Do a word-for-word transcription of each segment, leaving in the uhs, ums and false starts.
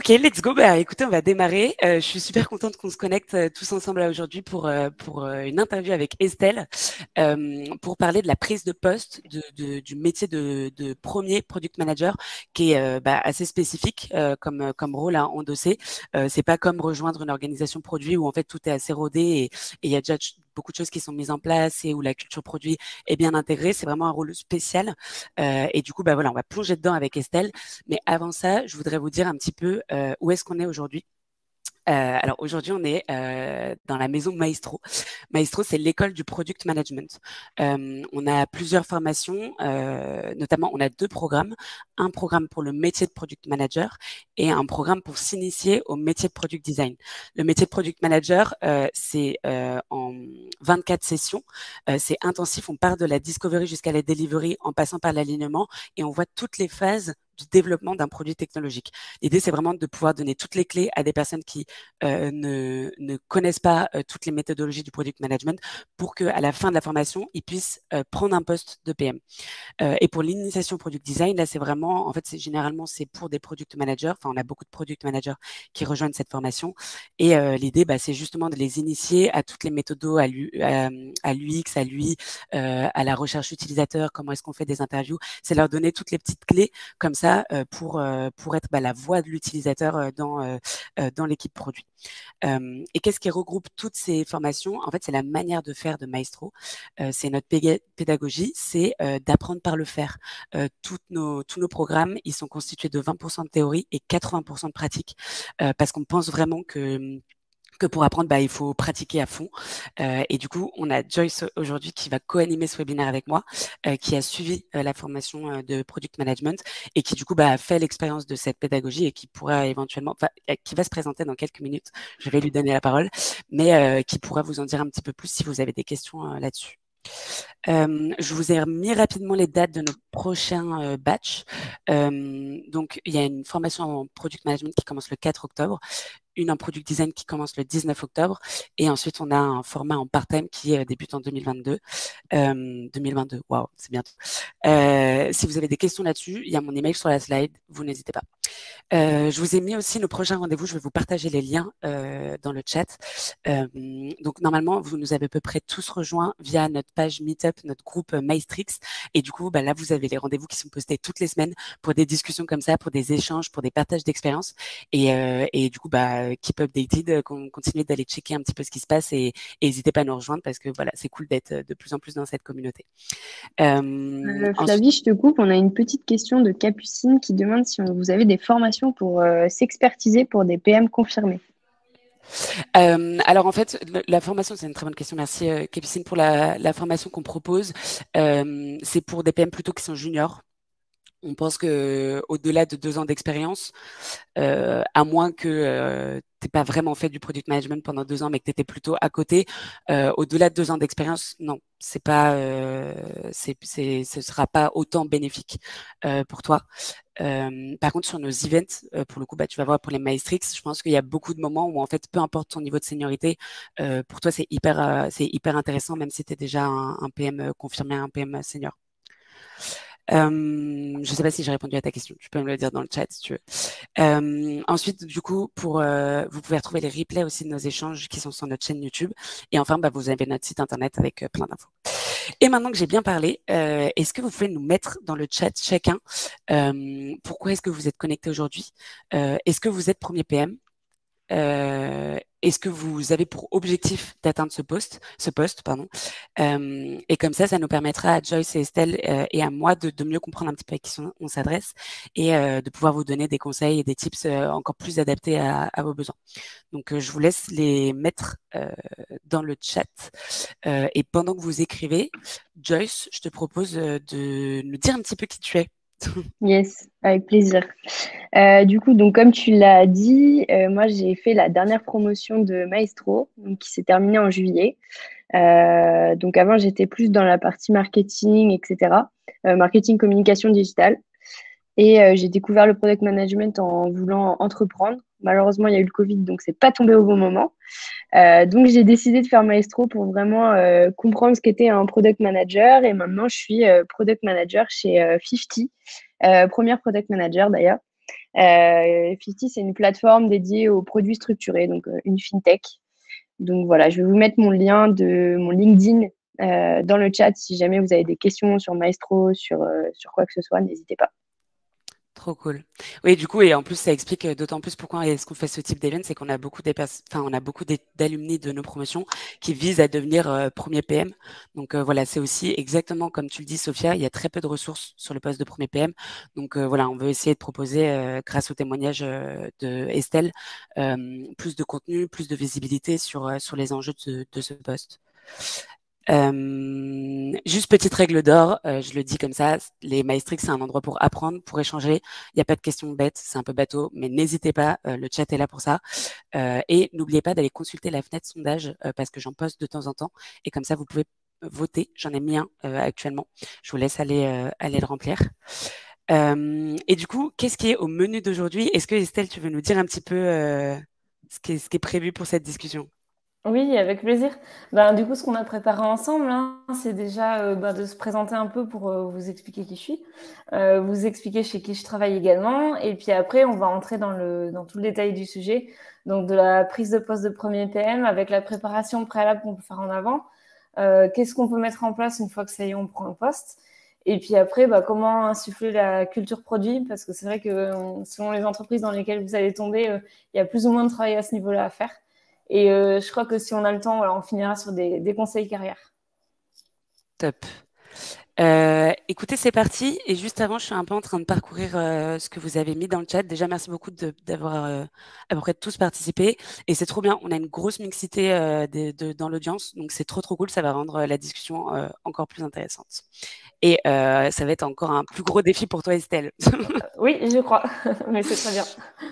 Ok, let's go. Bah, écoutez, on va démarrer. Euh, je suis super contente qu'on se connecte euh, tous ensemble là aujourd'hui pour euh, pour euh, une interview avec Estelle euh, pour parler de la prise de poste de, de- du métier de, de premier product manager qui est euh, bah, assez spécifique euh, comme comme rôle à endosser. Euh, c'est pas comme rejoindre une organisation produit où en fait tout est assez rodé et et il y a déjà ch- beaucoup de choses qui sont mises en place et où la culture produit est bien intégrée. C'est vraiment un rôle spécial. Euh, et du coup, bah voilà, on va plonger dedans avec Estelle. Mais avant ça, je voudrais vous dire un petit peu euh, où est-ce qu'on est aujourd'hui. Euh, alors aujourd'hui, on est euh, dans la maison Maestro. Maestro, c'est l'école du product management. Euh, on a plusieurs formations, euh, notamment on a deux programmes. Un programme pour le métier de product manager et un programme pour s'initier au métier de product design. Le métier de product manager, euh, c'est euh, en vingt-quatre sessions. Euh, c'est intensif. On part de la discovery jusqu'à la delivery en passant par l'alignement et on voit toutes les phases du développement d'un produit technologique. L'idée, c'est vraiment de pouvoir donner toutes les clés à des personnes qui euh, ne, ne connaissent pas euh, toutes les méthodologies du product management pour qu'à la fin de la formation, ils puissent euh, prendre un poste de P M. Euh, et pour l'initiation product design, là, c'est vraiment, en fait, c'est généralement, c'est pour des product managers. Enfin, on a beaucoup de product managers qui rejoignent cette formation. Et euh, l'idée, bah, c'est justement de les initier à toutes les méthodes, à l'U X, à l'U I, euh, à la recherche utilisateur, comment est-ce qu'on fait des interviews. C'est leur donner toutes les petites clés comme ça euh, pour, euh, pour être bah, la voix de l'utilisateur euh, dans, euh, euh, dans l'équipe produit. Euh, et qu'est-ce qui regroupe toutes ces formations? En fait, c'est la manière de faire de Maestro. Euh, c'est notre péga- pédagogie, c'est euh, d'apprendre par le faire. Euh, toutes nos, tous nos programmes, ils sont constitués de vingt pour cent de théorie et quatre-vingts pour cent de pratique, euh, parce qu'on pense vraiment que que pour apprendre, bah, il faut pratiquer à fond. Euh, et du coup, on a Joyce aujourd'hui qui va co-animer ce webinaire avec moi, euh, qui a suivi euh, la formation euh, de product management et qui du coup bah, a fait l'expérience de cette pédagogie et qui pourra éventuellement, enfin, euh, qui va se présenter dans quelques minutes. Je vais lui donner la parole, mais euh, qui pourra vous en dire un petit peu plus si vous avez des questions euh, là-dessus. Euh, je vous ai mis rapidement les dates de nos prochains euh, batchs. Euh, donc, il y a une formation en product management qui commence le quatre octobre, une en product design qui commence le dix-neuf octobre, et ensuite on a un format en part-time qui euh, débute en deux mille vingt-deux. Euh, deux mille vingt-deux, waouh, c'est bientôt. Euh, si vous avez des questions là-dessus, il y a mon email sur la slide, vous n'hésitez pas. Euh, je vous ai mis aussi nos prochains rendez-vous. Je vais vous partager les liens euh, dans le chat. Euh, donc normalement, vous nous avez à peu près tous rejoints via notre page Meetup, notre groupe euh, Maestrix. Et du coup, bah, là, vous avez les rendez-vous qui sont postés toutes les semaines pour des discussions comme ça, pour des échanges, pour des partages d'expériences. Et, euh, et du coup, bah, keep updated, euh, con- continuez d'aller checker un petit peu ce qui se passe et et n'hésitez pas à nous rejoindre parce que voilà, c'est cool d'être euh, de plus en plus dans cette communauté. Euh, Euh, ensuite, Flavie, je te coupe. On a une petite question de Capucine qui demande si on- vous avez des formations pour euh, s'expertiser pour des P M confirmés. Euh, alors en fait, le- la formation, c'est une très bonne question. Merci euh, Capucine pour la, la formation qu'on propose. Euh, c'est pour des P M plutôt qui sont juniors. On pense que au-delà de deux ans d'expérience, euh, à moins que euh, tu n'aies pas vraiment fait du product management pendant deux ans, mais que tu étais plutôt à côté, euh, au-delà de deux ans d'expérience, non, c'est pas, euh, c'est, c'est, ce sera pas autant bénéfique euh, pour toi. Euh, par contre, sur nos events, euh, pour le coup, bah, tu vas voir pour les Maestrix, je pense qu'il y a beaucoup de moments où, en fait, peu importe ton niveau de seniorité, euh, pour toi, c'est hyper, euh, c'est hyper intéressant, même si tu es déjà un, un P M confirmé, un P M senior. Euh, je ne sais pas si j'ai répondu à ta question. Tu peux me le dire dans le chat si tu veux. Euh, ensuite, du coup, pour, euh, vous pouvez retrouver les replays aussi de nos échanges qui sont sur notre chaîne YouTube. Et enfin, bah, vous avez notre site internet avec euh, plein d'infos. Et maintenant que j'ai bien parlé, euh, est-ce que vous pouvez nous mettre dans le chat chacun euh, pourquoi est-ce que vous êtes connecté aujourd'hui? Euh, est-ce que vous êtes premier P M? Euh, est-ce que vous avez pour objectif d'atteindre ce poste, ce poste, pardon. Euh, et comme ça, ça nous permettra à Joyce et Estelle euh, et à moi de, de mieux comprendre un petit peu à qui on, on s'adresse et euh, de pouvoir vous donner des conseils et des tips euh, encore plus adaptés à, à vos besoins. Donc, euh, je vous laisse les mettre euh, dans le chat. Euh, et pendant que vous écrivez, Joyce, je te propose euh, de nous dire un petit peu qui tu es. Yes, avec plaisir. Euh, du coup, donc comme tu l'as dit, euh, moi j'ai fait la dernière promotion de Maestro, donc, qui s'est terminée en juillet. Euh, donc avant, j'étais plus dans la partie marketing, et cetera. Euh, marketing, communication digitale. Et euh, j'ai découvert le product management en voulant entreprendre. Malheureusement, il y a eu le Covid, donc c'est pas tombé au bon moment. Euh, donc j'ai décidé de faire Maestro pour vraiment euh, comprendre ce qu'était un product manager. Et maintenant, je suis euh, product manager chez euh, cinquante, euh, première product manager d'ailleurs. Euh, Fifty, c'est une plateforme dédiée aux produits structurés, donc euh, une fintech. Donc voilà, je vais vous mettre mon lien de mon LinkedIn euh, dans le chat si jamais vous avez des questions sur Maestro, sur, euh, sur quoi que ce soit, n'hésitez pas. Trop cool. Oui, du coup, et en plus, ça explique euh, d'autant plus pourquoi est-ce qu'on fait ce type d'événement, c'est qu'on a beaucoup des pers- enfin, on a beaucoup des- d'alumni de nos promotions qui visent à devenir euh, premier P M. Donc euh, voilà, c'est aussi exactement comme tu le dis, Sophia, il y a très peu de ressources sur le poste de premier P M. Donc euh, voilà, on veut essayer de proposer, euh, grâce au témoignage euh, de Estelle, euh, plus de contenu, plus de visibilité sur, euh, sur les enjeux de, de ce poste. Euh, juste petite règle d'or, euh, je le dis comme ça, les Maestrix, c'est un endroit pour apprendre, pour échanger. Il n'y a pas de questions bêtes, c'est un peu bateau, mais n'hésitez pas, euh, le chat est là pour ça. Euh, et n'oubliez pas d'aller consulter la fenêtre sondage euh, parce que j'en poste de temps en temps. Et comme ça, vous pouvez voter. J'en ai mis un euh, actuellement. Je vous laisse aller, euh, aller le remplir. Euh, et du coup, qu'est-ce qui est au menu d'aujourd'hui? Est-ce que Estelle, tu veux nous dire un petit peu euh, ce qui est, ce qui est prévu pour cette discussion? Oui, avec plaisir. Ben, du coup, ce qu'on a préparé ensemble, hein, c'est déjà euh, ben, de se présenter un peu pour euh, vous expliquer qui je suis, euh, vous expliquer chez qui je travaille également, et puis après, on va entrer dans le dans tout le détail du sujet, donc de la prise de poste de premier P M avec la préparation préalable qu'on peut faire en avant, euh, qu'est-ce qu'on peut mettre en place une fois que ça y est, on prend un poste, et puis après, ben, comment insuffler la culture produit, parce que c'est vrai que euh, selon les entreprises dans lesquelles vous allez tomber, euh, il y a plus ou moins de travail à ce niveau-là à faire. Et euh, je crois que si on a le temps, voilà, on finira sur des, des conseils carrière. Top. Euh, écoutez, c'est parti. Et juste avant, je suis un peu en train de parcourir euh, ce que vous avez mis dans le chat. Déjà, merci beaucoup de- d'avoir euh, à peu près tous participé. Et c'est trop bien. On a une grosse mixité euh, de- de- dans l'audience. Donc, c'est trop, trop cool. Ça va rendre euh, la discussion euh, encore plus intéressante. Et euh, ça va être encore un plus gros défi pour toi, Estelle. Oui, je crois, mais c'est très bien.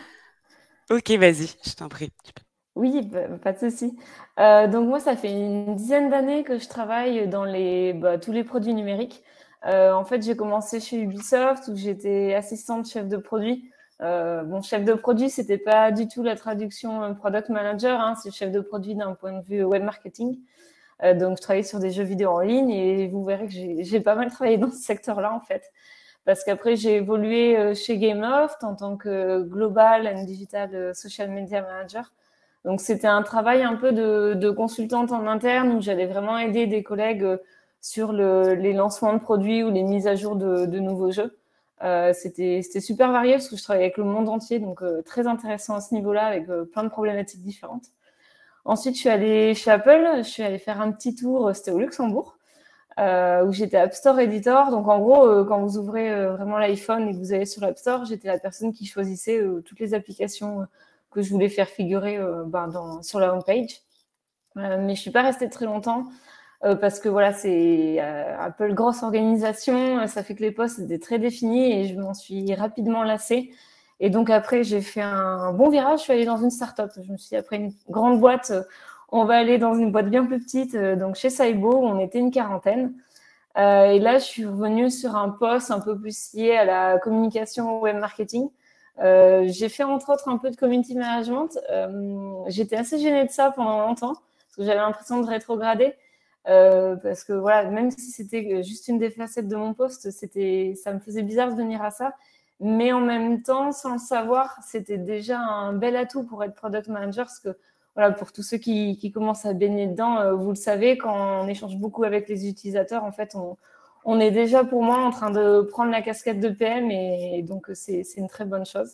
Ok, vas-y, je t'en prie. Tu peux- Oui, bah, pas de souci. Euh, donc moi, ça fait une dizaine d'années que je travaille dans les, bah, tous les produits numériques. Euh, en fait, j'ai commencé chez Ubisoft où j'étais assistante chef de produit. Euh, bon, chef de produit, c'était pas du tout la traduction euh, product manager, hein, c'est chef de produit d'un point de vue web marketing. Euh, donc, je travaillais sur des jeux vidéo en ligne et vous verrez que j'ai j'ai pas mal travaillé dans ce secteur-là, en fait. Parce qu'après, j'ai évolué euh, chez Gameloft en tant que Global and Digital euh, Social Media Manager. Donc, c'était un travail un peu de, de consultante en interne où j'allais vraiment aider des collègues euh, sur le, les lancements de produits ou les mises à jour de, de nouveaux jeux. Euh, c'était, c'était super varié parce que je travaillais avec le monde entier, donc euh, très intéressant à ce niveau-là avec euh, plein de problématiques différentes. Ensuite, je suis allée chez Apple, je suis allée faire un petit tour, c'était au Luxembourg, euh, où j'étais App Store Editor. Donc, en gros, euh, quand vous ouvrez euh, vraiment l'iPhone et que vous allez sur l'App Store, j'étais la personne qui choisissait euh, toutes les applications euh, que je voulais faire figurer euh, ben, dans, sur la homepage. Euh, mais je suis pas restée très longtemps euh, parce que voilà, c'est euh, Apple, grosse organisation, euh, ça fait que les postes étaient très définis et je m'en suis rapidement lassée. Et donc après, j'ai fait un bon virage, je suis allée dans une start-up. Je me suis dit, après une grande boîte, euh, on va aller dans une boîte bien plus petite, euh, donc chez Saibo, où on était une quarantaine. Euh, et là, je suis revenue sur un poste un peu plus lié à la communication web marketing. Euh, j'ai fait entre autres un peu de community management. Euh, j'étais assez gênée de ça pendant longtemps parce que j'avais l'impression de rétrograder. Euh, parce que voilà, même si c'était juste une des facettes de mon poste, c'était, ça me faisait bizarre de venir à ça. Mais en même temps, sans le savoir, c'était déjà un bel atout pour être product manager parce que voilà, pour tous ceux qui, qui commencent à baigner dedans, euh, vous le savez, quand on échange beaucoup avec les utilisateurs, en fait, on, on est déjà pour moi en train de prendre la casquette de P M et, et donc c'est, c'est une très bonne chose.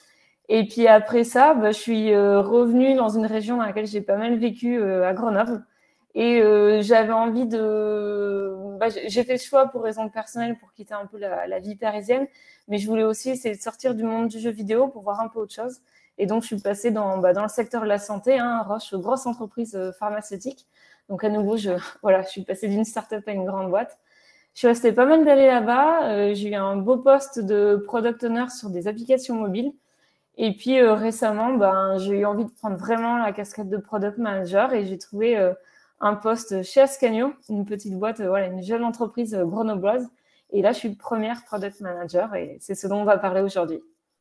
Et puis après ça, bah, je suis euh, revenue dans une région dans laquelle j'ai pas mal vécu, euh, à Grenoble. Et euh, j'avais envie de... Bah, j'ai fait le choix pour raison personnelle pour quitter un peu la, la vie parisienne, mais je voulais aussi essayer de sortir du monde du jeu vidéo pour voir un peu autre chose. Et donc, je suis passée dans, bah, dans le secteur de la santé, hein, Roche, grosse entreprise euh, pharmaceutique. Donc, à nouveau, je, voilà, je suis passée d'une start-up à une grande boîte. Je suis restée pas mal d'années là-bas. Euh, j'ai eu un beau poste de product owner sur des applications mobiles. Et puis euh, récemment, ben, j'ai eu envie de prendre vraiment la casquette de product manager et j'ai trouvé euh, un poste chez Ascanio, une petite boîte, euh, voilà, une jeune entreprise euh, grenobloise. Et là, je suis première product manager et c'est ce dont on va parler aujourd'hui.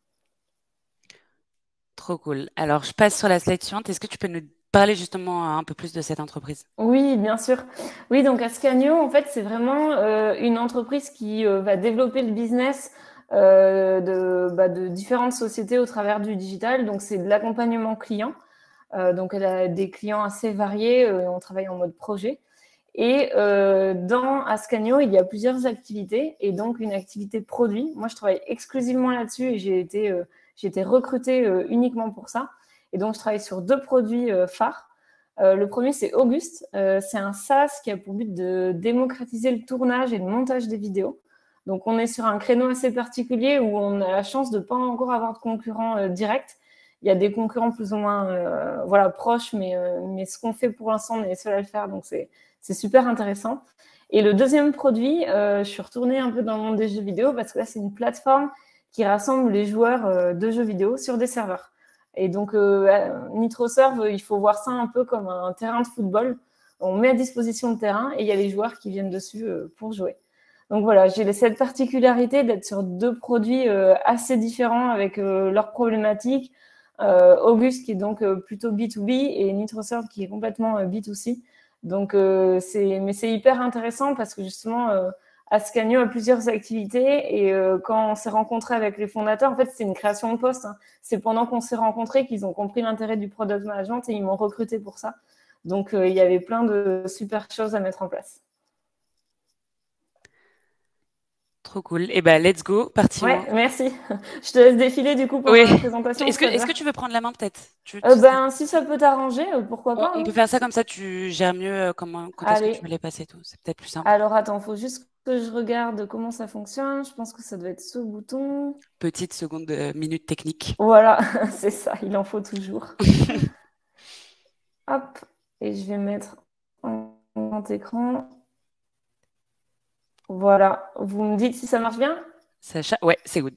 Trop cool. Alors, je passe sur la slide suivante. Est-ce que tu peux nous parler justement un peu plus de cette entreprise? Oui, bien sûr. Oui, donc Ascanio, en fait, c'est vraiment euh, une entreprise qui euh, va développer le business euh, de, bah, de différentes sociétés au travers du digital. Donc, c'est de l'accompagnement client. Euh, donc, elle a des clients assez variés. Euh, on travaille en mode projet. Et euh, dans Ascanio, il y a plusieurs activités et donc une activité produit. Moi, je travaille exclusivement là-dessus et j'ai été, euh, j'ai été recrutée euh, uniquement pour ça. Et donc, je travaille sur deux produits euh, phares. Euh, le premier, c'est Auguste. Euh, c'est un SaaS qui a pour but de démocratiser le tournage et le montage des vidéos. Donc, on est sur un créneau assez particulier où on a la chance de ne pas encore avoir de concurrents euh, directs. Il y a des concurrents plus ou moins euh, voilà, proches, mais, euh, mais ce qu'on fait pour l'instant, on est seul à le faire. Donc, c'est C'est super intéressant. Et le deuxième produit, euh, je suis retournée un peu dans le monde des jeux vidéo parce que là, c'est une plateforme qui rassemble les joueurs euh, de jeux vidéo sur des serveurs. Et donc, euh, NitroServe, il faut voir ça un peu comme un terrain de football. On met à disposition le terrain et il y a les joueurs qui viennent dessus euh, pour jouer. Donc voilà, j'ai cette particularité d'être sur deux produits euh, assez différents avec euh, leurs problématiques. Euh, Auguste qui est donc euh, plutôt B deux B et NitroServe qui est complètement euh, B deux C. Donc, euh, c'est, mais c'est hyper intéressant parce que justement, euh, Ascanio a plusieurs activités et euh, quand on s'est rencontré avec les fondateurs, en fait, c'est une création de poste. Hein. C'est pendant qu'on s'est rencontrés qu'ils ont compris l'intérêt du product management et ils m'ont recruté pour ça. Donc, euh, il y avait plein de super choses à mettre en place. Trop cool. Eh ben, let's go, partie Ouais, un. merci. Je te laisse défiler du coup pour Oui. la présentation. Est-ce que, ça te est-ce va que tu veux prendre la main peut-être? Tu- Euh, tu- ben, si ça peut t'arranger, euh, pourquoi on, pas. on Hein. peut faire ça comme ça, tu gères mieux euh, comment, quand est-ce que tu Allez. veux les passer tout. C'est peut-être plus simple. Alors attends, faut juste que je regarde comment ça fonctionne. Je pense que ça doit être ce bouton. Petite seconde, euh, minute technique. Voilà, c'est ça, il en faut toujours. Hop, et je vais mettre en grand écran. Voilà, vous me dites si ça marche bien? Sacha, ouais, c'est good.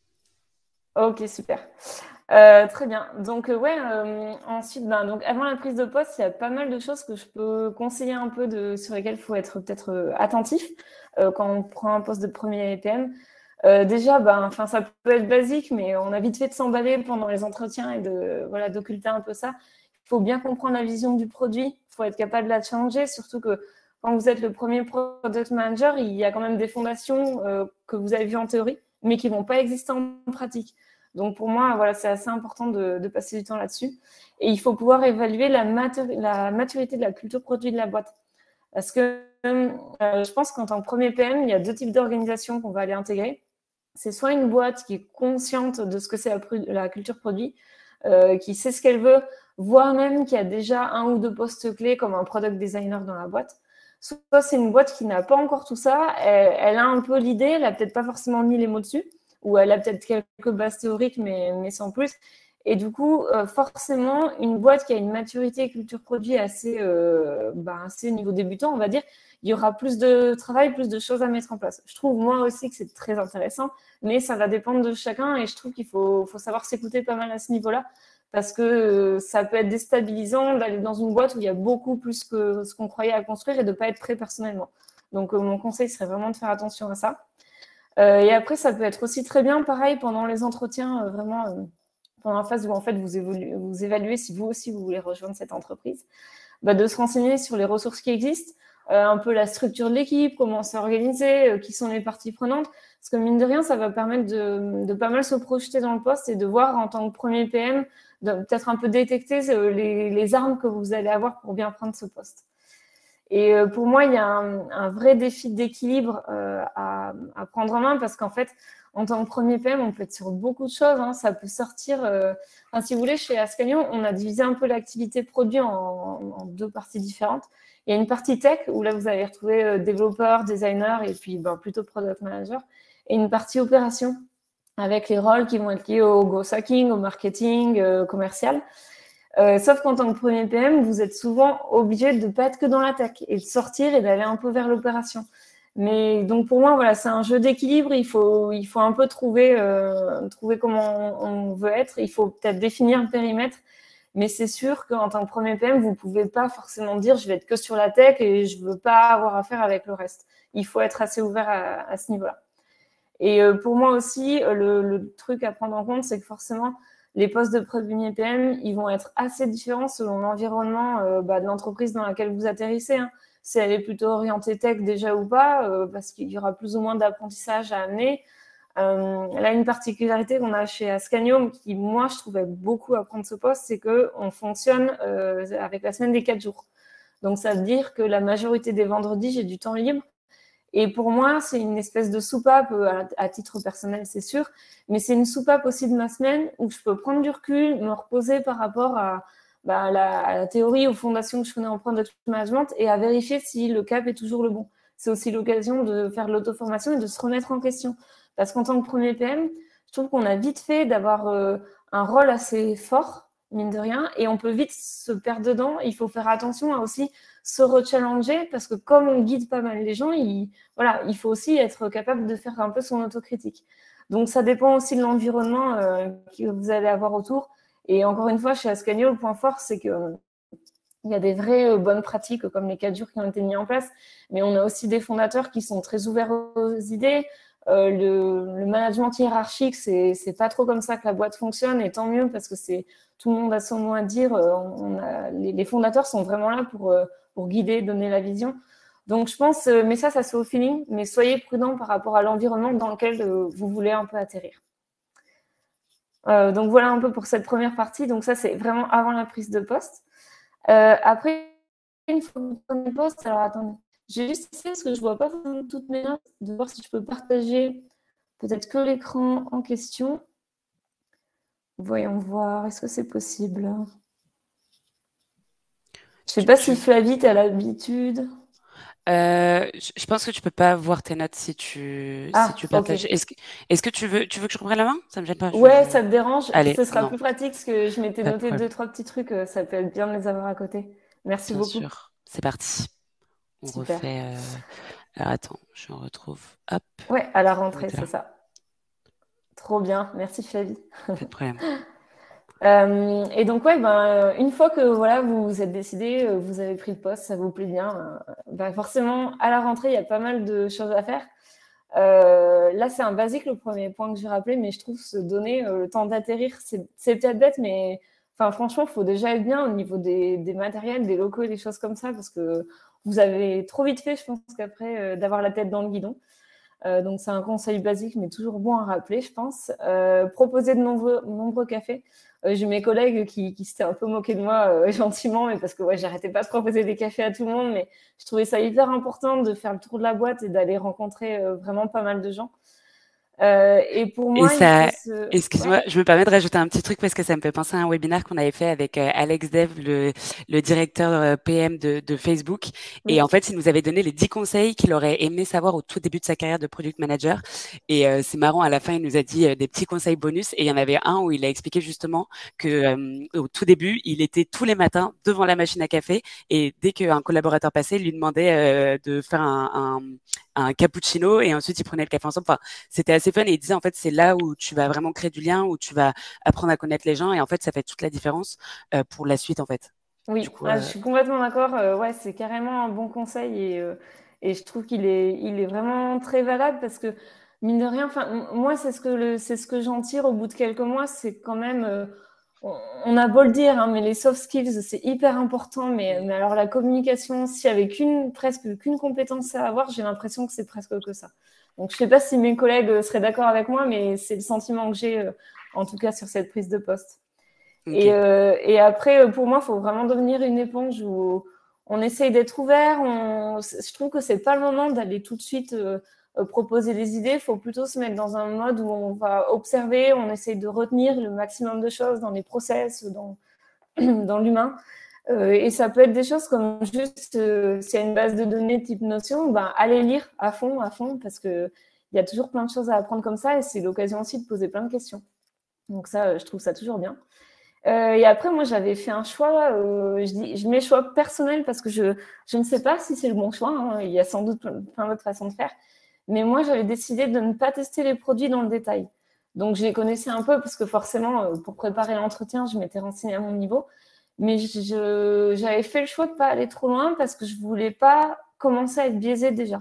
Ok, super. Euh, très bien. Donc, euh, ouais, euh, ensuite, ben, donc, avant la prise de poste, il y a pas mal de choses que je peux conseiller un peu de, sur lesquelles il faut être peut-être euh, attentif euh, quand on prend un poste de premier P M. Euh, déjà, ben, enfin, ça peut être basique, mais on a vite fait de s'emballer pendant les entretiens et de, voilà, d'occulter un peu ça. Il faut bien comprendre la vision du produit. Il faut être capable de la changer, surtout que quand vous êtes le premier product manager, il y a quand même des fondations euh, que vous avez vues en théorie, mais qui ne vont pas exister en pratique. Donc, pour moi, voilà, c'est assez important de, de passer du temps là-dessus. Et il faut pouvoir évaluer la, matur- la maturité de la culture produit de la boîte. Parce que euh, je pense qu'en tant que premier P M, il y a deux types d'organisations qu'on va aller intégrer. C'est soit une boîte qui est consciente de ce que c'est la, la culture produit, euh, qui sait ce qu'elle veut, voire même qui a déjà un ou deux postes clés comme un product designer dans la boîte. Soit c'est une boîte qui n'a pas encore tout ça, elle, elle a un peu l'idée, elle n'a peut-être pas forcément mis les mots dessus, ou elle a peut-être quelques bases théoriques, mais, mais sans plus. Et du coup, euh, forcément, une boîte qui a une maturité et culture produit assez, euh, bah, assez niveau débutant, on va dire, il y aura plus de travail, plus de choses à mettre en place. Je trouve, moi aussi, que c'est très intéressant, mais ça va dépendre de chacun et je trouve qu'il faut, faut savoir s'écouter pas mal à ce niveau-là parce que euh, ça peut être déstabilisant d'aller dans une boîte où il y a beaucoup plus que ce qu'on croyait à construire et de ne pas être prêt personnellement. Donc, euh, mon conseil serait vraiment de faire attention à ça. Euh, et après, ça peut être aussi très bien, pareil, pendant les entretiens, euh, vraiment, euh, pendant la phase où en fait vous, évoluez, vous évaluez si vous aussi vous voulez rejoindre cette entreprise, bah, de se renseigner sur les ressources qui existent, euh, un peu la structure de l'équipe, comment c'est organisé, euh, qui sont les parties prenantes. Parce que mine de rien, ça va permettre de, de pas mal se projeter dans le poste et de voir en tant que premier P M, de peut-être un peu détecter euh, les, les armes que vous allez avoir pour bien prendre ce poste. Et euh, pour moi, il y a un, un vrai défi d'équilibre euh, à, à prendre en main parce qu'en fait, en tant que premier P M, on peut être sur beaucoup de choses. Hein. Ça peut sortir. Euh... Enfin, si vous voulez, chez Ascanio, on a divisé un peu l'activité produit en, en deux parties différentes. Il y a une partie tech où là, vous allez retrouver euh, développeur, designer et puis ben, plutôt product manager. Et une partie opération avec les rôles qui vont être liés au growth hacking, au marketing, euh, commercial. Euh, sauf qu'en tant que premier P M, vous êtes souvent obligé de ne pas être que dans la tech et de sortir et d'aller un peu vers l'opération. Mais donc pour moi, voilà, c'est un jeu d'équilibre. Il faut, il faut un peu trouver, euh, trouver comment on, on veut être. Il faut peut-être définir un périmètre. Mais c'est sûr qu'en tant que premier P M, vous ne pouvez pas forcément dire je vais être que sur la tech et je ne veux pas avoir affaire avec le reste. Il faut être assez ouvert à, à ce niveau-là. Et euh, pour moi aussi, le, le truc à prendre en compte, c'est que forcément, les postes de premier P M, ils vont être assez différents selon l'environnement euh, bah, de l'entreprise dans laquelle vous atterrissez. Hein. Si elle est plutôt orientée tech déjà ou pas, euh, parce qu'il y aura plus ou moins d'apprentissage à amener. Euh, là, une particularité qu'on a chez Ascanio, qui, moi, je trouvais beaucoup à prendre ce poste, c'est qu'on fonctionne euh, avec la semaine des quatre jours. Donc, ça veut dire que la majorité des vendredis, j'ai du temps libre. Et pour moi, c'est une espèce de soupape, à, à titre personnel, c'est sûr, mais c'est une soupape aussi de ma semaine où je peux prendre du recul, me reposer par rapport à, bah, à, la, à la théorie, aux fondations que je connais en product management et à vérifier si le cap est toujours le bon. C'est aussi l'occasion de faire de l'auto-formation et de se remettre en question. Parce qu'en tant que premier P M, je trouve qu'on a vite fait d'avoir euh, un rôle assez fort, mine de rien, et on peut vite se perdre dedans. Il faut faire attention à aussi se rechallenger parce que comme on guide pas mal les gens, il, voilà, il faut aussi être capable de faire un peu son autocritique. Donc, ça dépend aussi de l'environnement euh, que vous allez avoir autour. Et encore une fois, chez Ascanio, le point fort, c'est que euh, il y a des vraies euh, bonnes pratiques comme les quatre jours qui ont été mis en place, mais on a aussi des fondateurs qui sont très ouverts aux idées. Euh, le, le management hiérarchique, c'est c'est pas trop comme ça que la boîte fonctionne, et tant mieux parce que c'est tout le monde a son mot à dire. Euh, on a, les, les fondateurs sont vraiment là pour euh, pour guider, donner la vision. Donc je pense, euh, mais ça, ça se fait au feeling. Mais soyez prudents par rapport à l'environnement dans lequel euh, vous voulez un peu atterrir. Euh, donc voilà un peu pour cette première partie. Donc ça, c'est vraiment avant la prise de poste. Euh, après, une fois que vous prenez le poste, alors attendez. J'ai juste essayé, parce que je ne vois pas toutes mes notes, de voir si je peux partager peut-être que l'écran en question. Voyons voir, est-ce que c'est possible? Je ne sais pas si Flavie, tu as l'habitude. Euh, je pense que tu peux pas voir tes notes si tu, ah, si tu partages. Okay. Est-ce que, est-ce que tu veux, tu veux que je reprenne la main? Ça me gêne pas. Ouais, je... ça te dérange. Allez, Ce sera non. plus pratique parce que je m'étais Pas de noté problème. deux, trois petits trucs. Ça peut être bien de les avoir à côté. Merci Bien beaucoup. sûr. C'est parti. On Super. refait. Euh... Alors attends, je retrouve. Hop. Ouais, à la rentrée, c'est ça. Trop bien. Merci Flavie. Pas de problème. Euh, et donc, ouais, ben, une fois que voilà, vous vous êtes décidé, vous avez pris le poste, ça vous plaît bien, ben, forcément, à la rentrée, il y a pas mal de choses à faire. Euh, là, c'est un basique, le premier point que j'ai rappelé, mais je trouve se donner euh, le temps d'atterrir, c'est peut-être bête, mais enfin, franchement, il faut déjà être bien au niveau des, des matériels, des locaux et des choses comme ça, parce que vous avez trop vite fait, je pense qu'après, euh, d'avoir la tête dans le guidon. Euh, donc, c'est un conseil basique, mais toujours bon à rappeler, je pense. Euh, proposer de nombreux, nombreux cafés. Euh, j'ai mes collègues qui, qui s'étaient un peu moqués de moi euh, gentiment, mais parce que ouais, j'arrêtais pas de proposer des cafés à tout le monde, mais je trouvais ça hyper important de faire le tour de la boîte et d'aller rencontrer euh, vraiment pas mal de gens. Euh, et pour moi, et ça, il faut se... excuse-moi, ouais. Je me permets de rajouter un petit truc parce que ça me fait penser à un webinaire qu'on avait fait avec euh, Alex Dev, le, le directeur euh, P M de, de Facebook. Oui. Et en fait, il nous avait donné les dix conseils qu'il aurait aimé savoir au tout début de sa carrière de product manager. Et euh, c'est marrant, à la fin, il nous a dit euh, des petits conseils bonus. Et il y en avait un où il a expliqué justement que euh, au tout début, il était tous les matins devant la machine à café. Et dès qu'un collaborateur passait, il lui demandait euh, de faire un, un, un cappuccino et ensuite, ils prenaient le café ensemble. Enfin, c'était assez fun et il disait en fait c'est là où tu vas vraiment créer du lien, où tu vas apprendre à connaître les gens et en fait ça fait toute la différence euh, pour la suite en fait. Oui, du coup, ah, euh... je suis complètement d'accord. Euh, ouais, c'est carrément un bon conseil et, euh, et je trouve qu'il est, il est vraiment très valable parce que mine de rien, enfin moi c'est ce que le, c'est ce que j'en tire au bout de quelques mois, c'est quand même euh, on, on a beau le dire, hein, mais les soft skills c'est hyper important. Mais, mais alors la communication, s'il y avait qu'une presque qu'une compétence à avoir, j'ai l'impression que c'est presque que ça. Donc je sais pas si mes collègues seraient d'accord avec moi, mais c'est le sentiment que j'ai euh, en tout cas sur cette prise de poste. Okay. Et, euh, et après, pour moi, il faut vraiment devenir une éponge où on essaye d'être ouvert. On... Je trouve que c'est pas le moment d'aller tout de suite euh, proposer des idées. Il faut plutôt se mettre dans un mode où on va observer, on essaye de retenir le maximum de choses dans les process, dans, dans l'humain. Euh, et ça peut être des choses comme juste, euh, s'il y a une base de données type Notion, ben, allez lire à fond, à fond, parce qu'il y a toujours plein de choses à apprendre comme ça et c'est l'occasion aussi de poser plein de questions. Donc ça, je trouve ça toujours bien. Euh, et après, moi, j'avais fait un choix, euh, je, dis, je mets choix personnel parce que je, je ne sais pas si c'est le bon choix, hein, il y a sans doute plein d'autres façons de faire, mais moi, j'avais décidé de ne pas tester les produits dans le détail. Donc, je les connaissais un peu parce que forcément, pour préparer l'entretien, je m'étais renseignée à mon niveau, mais je, j'avais fait le choix de ne pas aller trop loin parce que je ne voulais pas commencer à être biaisée déjà.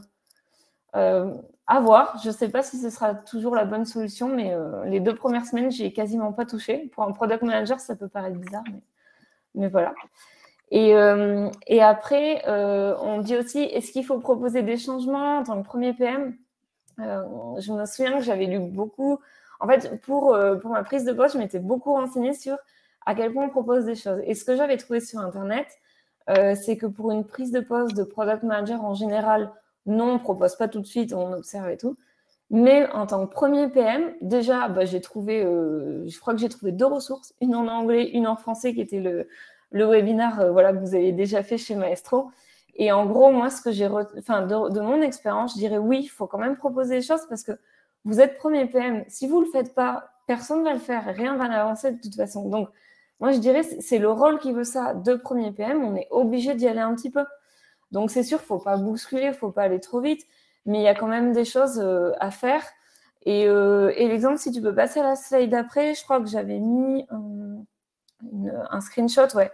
Euh, à voir, je ne sais pas si ce sera toujours la bonne solution, mais euh, les deux premières semaines, j'ai quasiment pas touché. Pour un product manager, ça peut paraître bizarre, mais, mais voilà. Et, euh, et après, euh, on dit aussi, est-ce qu'il faut proposer des changements en tant que premier P M? euh, je me souviens que j'avais lu beaucoup. En fait, pour, euh, pour ma prise de poste, je m'étais beaucoup renseignée sur à quel point on propose des choses. Et ce que j'avais trouvé sur Internet, euh, c'est que pour une prise de poste de product manager en général, non, on ne propose pas tout de suite, on observe et tout. Mais en tant que premier P M, déjà, bah, j'ai trouvé, euh, je crois que j'ai trouvé deux ressources, une en anglais, une en français, qui était le, le webinaire euh, voilà, que vous avez déjà fait chez Maestro. Et en gros, moi, ce que j'ai, enfin, de, de mon expérience, je dirais oui, il faut quand même proposer des choses parce que vous êtes premier P M. Si vous ne le faites pas, personne ne va le faire, rien va avancer de toute façon. Donc, moi, je dirais, c'est le rôle qui veut ça de premier P M. On est obligé d'y aller un petit peu. Donc, c'est sûr, il ne faut pas bousculer, il ne faut pas aller trop vite, mais il y a quand même des choses euh, à faire. Et, euh, et l'exemple, si tu peux passer à la slide d'après, je crois que j'avais mis un, une, un screenshot, ouais,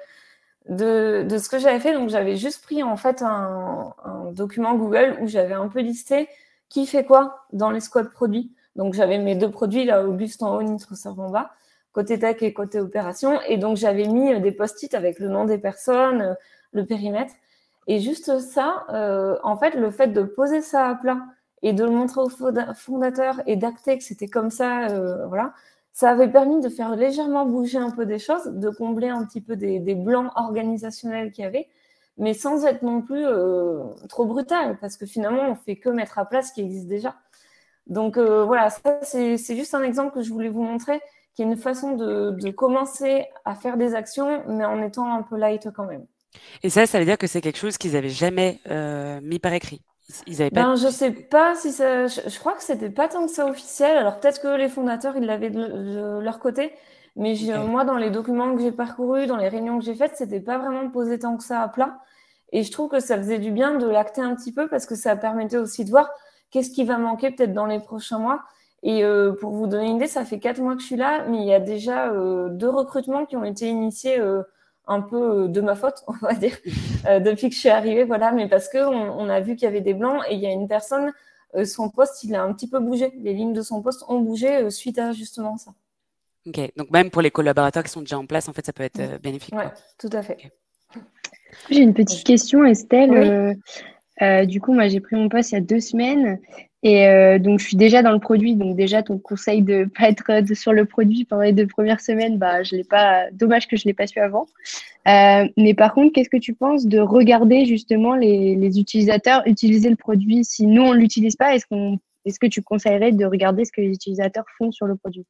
de, de ce que j'avais fait. Donc, j'avais juste pris en fait un, un document Google où j'avais un peu listé qui fait quoi dans les squads produits. Donc, j'avais mes deux produits, là, Auguste en haut, NitroServe en bas, côté tech et côté opération. Et donc, j'avais mis des post-it avec le nom des personnes, le périmètre. Et juste ça, euh, en fait, le fait de poser ça à plat et de le montrer au fondateur et d'acter que c'était comme ça, euh, voilà, ça avait permis de faire légèrement bouger un peu des choses, de combler un petit peu des, des blancs organisationnels qu'il y avait, mais sans être non plus euh, trop brutal, parce que finalement, on fait que mettre à plat ce qui existe déjà. Donc euh, voilà, ça, c'est juste un exemple que je voulais vous montrer, qui est une façon de, de commencer à faire des actions, mais en étant un peu light quand même. Et ça, ça veut dire que c'est quelque chose qu'ils n'avaient jamais euh, mis par écrit. Ils avaient pas... Ben, je sais pas si ça. Je, je crois que c'était pas tant que ça officiel. Alors peut-être que les fondateurs, ils l'avaient de, de leur côté. Mais okay. Moi, dans les documents que j'ai parcourus, dans les réunions que j'ai faites, c'était pas vraiment posé tant que ça à plat. Et je trouve que ça faisait du bien de l'acter un petit peu parce que ça permettait aussi de voir qu'est-ce qui va manquer peut-être dans les prochains mois. Et euh, pour vous donner une idée, ça fait quatre mois que je suis là, mais il y a déjà euh, deux recrutements qui ont été initiés euh, un peu de ma faute, on va dire, euh, depuis que je suis arrivée, voilà, mais parce qu'on on a vu qu'il y avait des blancs et il y a une personne, euh, son poste, il a un petit peu bougé. Les lignes de son poste ont bougé euh, suite à justement ça. Ok, donc même pour les collaborateurs qui sont déjà en place, en fait, ça peut être euh, bénéfique. Oui, tout à fait. Okay. J'ai une petite question, Estelle. Oui. Euh, euh, du coup, moi, j'ai pris mon poste il y a deux semaines. Et euh, donc, je suis déjà dans le produit. Donc, déjà, ton conseil de ne pas être sur le produit pendant les deux premières semaines, bah, je l'ai pas. Dommage que je ne l'ai pas su avant. Euh, mais par contre, qu'est-ce que tu penses de regarder justement les, les utilisateurs utiliser le produit si nous, on ne l'utilise pas? Est-ce qu'on, est-ce que tu conseillerais de regarder ce que les utilisateurs font sur le produit?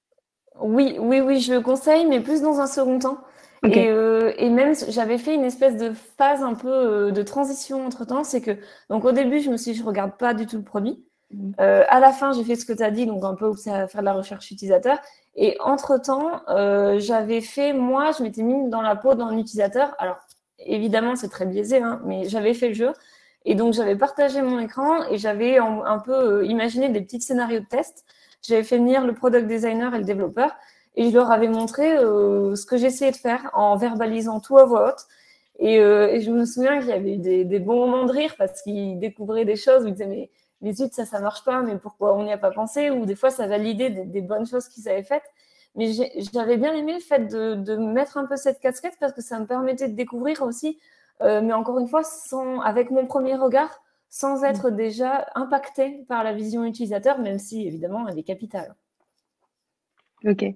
Oui, oui, oui, je le conseille, mais plus dans un second temps. Okay. Et, euh, et même, j'avais fait une espèce de phase un peu euh, de transition entre-temps. C'est que, donc au début, je me suis dit, je regarde pas du tout le produit. Mmh. Euh, à la fin, j'ai fait ce que tu as dit, donc un peu faire de la recherche utilisateur. Et entre-temps, euh, j'avais fait, moi, je m'étais mis dans la peau d'un utilisateur. Alors, évidemment, c'est très biaisé, hein, mais j'avais fait le jeu. Et donc, j'avais partagé mon écran et j'avais un peu euh, imaginé des petits scénarios de test. J'avais fait venir le product designer et le développeur et je leur avais montré euh, ce que j'essayais de faire en verbalisant tout à voix haute. Et, euh, et je me souviens qu'il y avait eu des, des bons moments de rire parce qu'ils découvraient des choses où ils disaient mais, mais zut, ça, ça marche pas, mais pourquoi on n'y a pas pensé? Ou des fois, ça validait des, des bonnes choses qu'ils avaient faites. Mais j'avais bien aimé le fait de, de mettre un peu cette casquette parce que ça me permettait de découvrir aussi, euh, mais encore une fois, sans, avec mon premier regard, sans être déjà impacté par la vision utilisateur, même si, évidemment, elle est capitale. Ok.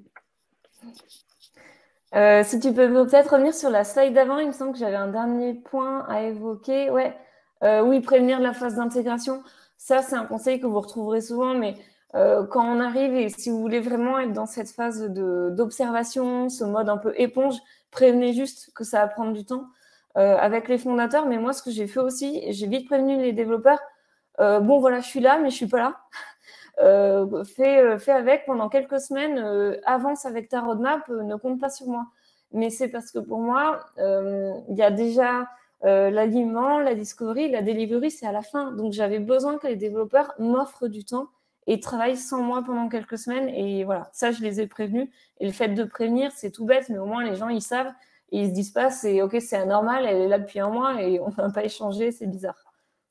Euh, si tu peux peut-être revenir sur la slide d'avant, il me semble que j'avais un dernier point à évoquer. Ouais. Euh, oui, prévenir la phase d'intégration. Ça, c'est un conseil que vous retrouverez souvent, mais euh, quand on arrive et si vous voulez vraiment être dans cette phase d'observation, ce mode un peu éponge, prévenez juste que ça va prendre du temps. Euh, avec les fondateurs, mais moi, ce que j'ai fait aussi, j'ai vite prévenu les développeurs, euh, bon, voilà, je suis là, mais je suis pas là. Euh, fais, euh, fais avec pendant quelques semaines, euh, avance avec ta roadmap, euh, ne compte pas sur moi. Mais c'est parce que pour moi, il euh, y a déjà euh, l'alignement, la discovery, la delivery, c'est à la fin. Donc, j'avais besoin que les développeurs m'offrent du temps et travaillent sans moi pendant quelques semaines. Et voilà, ça, je les ai prévenus. Et le fait de prévenir, c'est tout bête, mais au moins, les gens, ils savent. Et ils se disent pas, c'est ok, c'est anormal, elle est là depuis un mois et on n'a pas échangé, c'est bizarre.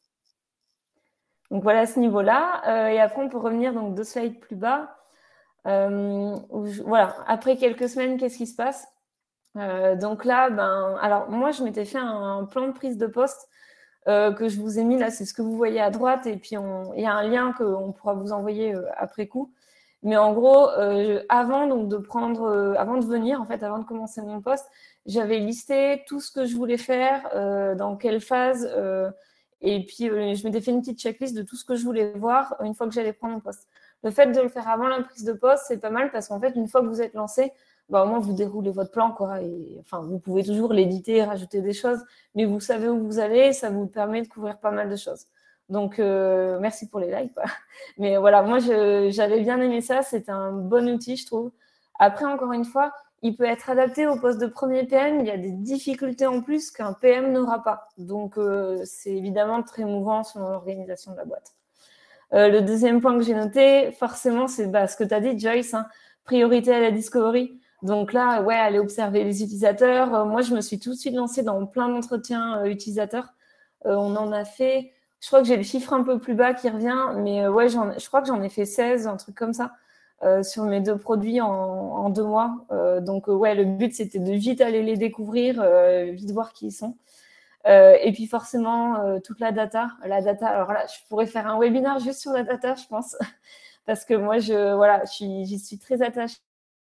Donc voilà à ce niveau-là. Euh, et après, on peut revenir donc deux slides plus bas. Euh, où je, voilà, après quelques semaines, qu'est-ce qui se passe? euh, Donc là, ben, alors moi, je m'étais fait un, un plan de prise de poste euh, que je vous ai mis là, c'est ce que vous voyez à droite. Et puis, il y a un lien qu'on pourra vous envoyer euh, après coup. Mais en gros, euh, avant, donc, de prendre, euh, avant de venir, en fait, avant de commencer mon poste, j'avais listé tout ce que je voulais faire, euh, dans quelle phase. Euh, et puis, euh, je m'étais fait une petite checklist de tout ce que je voulais voir une fois que j'allais prendre mon poste. Le fait de le faire avant la prise de poste, c'est pas mal parce qu'en fait, une fois que vous êtes lancé, bah, au moins, vous déroulez votre plan, quoi. Et, enfin, vous pouvez toujours l'éditer, rajouter des choses, mais vous savez où vous allez, ça vous permet de couvrir pas mal de choses. Donc, euh, merci pour les likes, quoi. Mais voilà, moi, j'avais bien aimé ça. C'est un bon outil, je trouve. Après, encore une fois, il peut être adapté au poste de premier P M. Il y a des difficultés en plus qu'un P M n'aura pas. Donc, euh, c'est évidemment très mouvant selon l'organisation de la boîte. Euh, le deuxième point que j'ai noté, forcément, c'est bah, ce que tu as dit, Joyce, hein, priorité à la discovery. Donc là, ouais, aller observer les utilisateurs. Euh, moi, je me suis tout de suite lancée dans plein d'entretiens euh, utilisateurs. Euh, on en a fait, je crois que j'ai le chiffre un peu plus bas qui revient, mais euh, ouais, je crois que j'en ai fait seize, un truc comme ça, euh, sur mes deux produits en, en deux mois. Euh, donc, euh, ouais, le but, c'était de vite aller les découvrir, euh, vite voir qui ils sont. Euh, et puis forcément, euh, toute la data. La data, alors là, je pourrais faire un webinaire juste sur la data, je pense, parce que moi, je, voilà, j'y suis très attachée.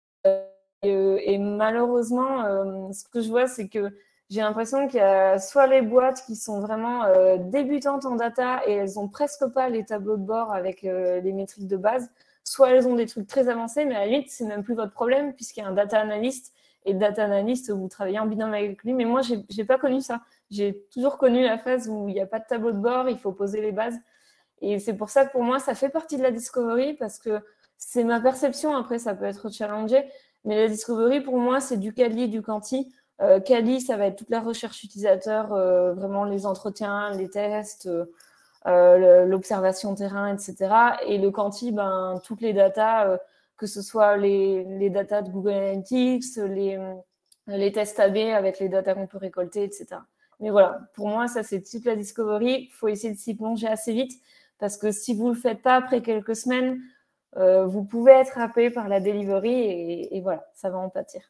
Et, et malheureusement, euh, ce que je vois, c'est que j'ai l'impression qu'il y a soit les boîtes qui sont vraiment euh, débutantes en data et elles n'ont presque pas les tableaux de bord avec euh, les métriques de base, soit elles ont des trucs très avancés, mais à la limite, c'est même plus votre problème puisqu'il y a un data analyst et le data analyst, vous travaillez en binôme avec lui. Mais moi, je n'ai pas connu ça. J'ai toujours connu la phase où il n'y a pas de tableau de bord, il faut poser les bases. Et c'est pour ça que pour moi, ça fait partie de la discovery parce que c'est ma perception. Après, ça peut être challengé. Mais la discovery, pour moi, c'est du Kali, du Quanti. Euh, Kali, ça va être toute la recherche utilisateur, euh, vraiment les entretiens, les tests, euh, l'observation terrain, et cetera. Et le Quanti, ben, toutes les datas, euh, que ce soit les, les datas de Google Analytics, les, les tests A B avec les datas qu'on peut récolter, et cetera. Mais voilà, pour moi, ça, c'est toute la discovery. Il faut essayer de s'y plonger assez vite parce que si vous ne le faites pas après quelques semaines, Euh, vous pouvez être happé par la delivery et, et voilà, ça va en pâtir.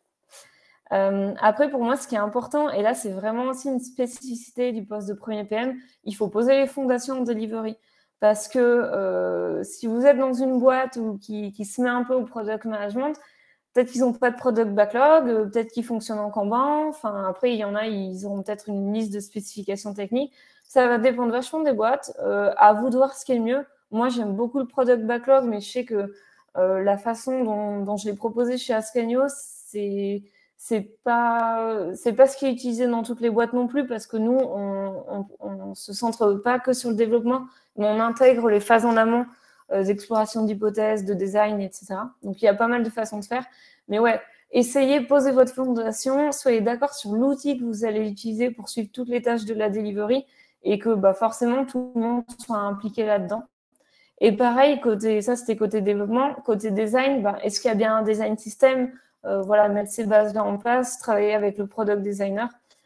Euh, après, pour moi, ce qui est important, et là, c'est vraiment aussi une spécificité du poste de premier P M, il faut poser les fondations de delivery. Parce que euh, si vous êtes dans une boîte où, qui, qui se met un peu au product management, peut-être qu'ils n'ont pas de product backlog, peut-être qu'ils fonctionnent en Kanban. Enfin, après, il y en a, ils auront peut-être une liste de spécifications techniques. Ça va dépendre vachement des boîtes. Euh, à vous de voir ce qui est le mieux. Moi, j'aime beaucoup le product backlog, mais je sais que euh, la façon dont, dont je l'ai proposé chez Ascanio, c'est c'est pas c'est pas ce qui est utilisé dans toutes les boîtes non plus, parce que nous, on, on, on se centre pas que sur le développement, mais on intègre les phases en amont euh, d'exploration d'hypothèses, de design, et cetera. Donc, il y a pas mal de façons de faire. Mais ouais, essayez, posez votre fondation, soyez d'accord sur l'outil que vous allez utiliser pour suivre toutes les tâches de la delivery et que bah, forcément, tout le monde soit impliqué là-dedans. Et pareil, côté, ça c'était côté développement, côté design, bah, est-ce qu'il y a bien un design system, euh, voilà, mettre ces bases-là en place, travailler avec le product designer.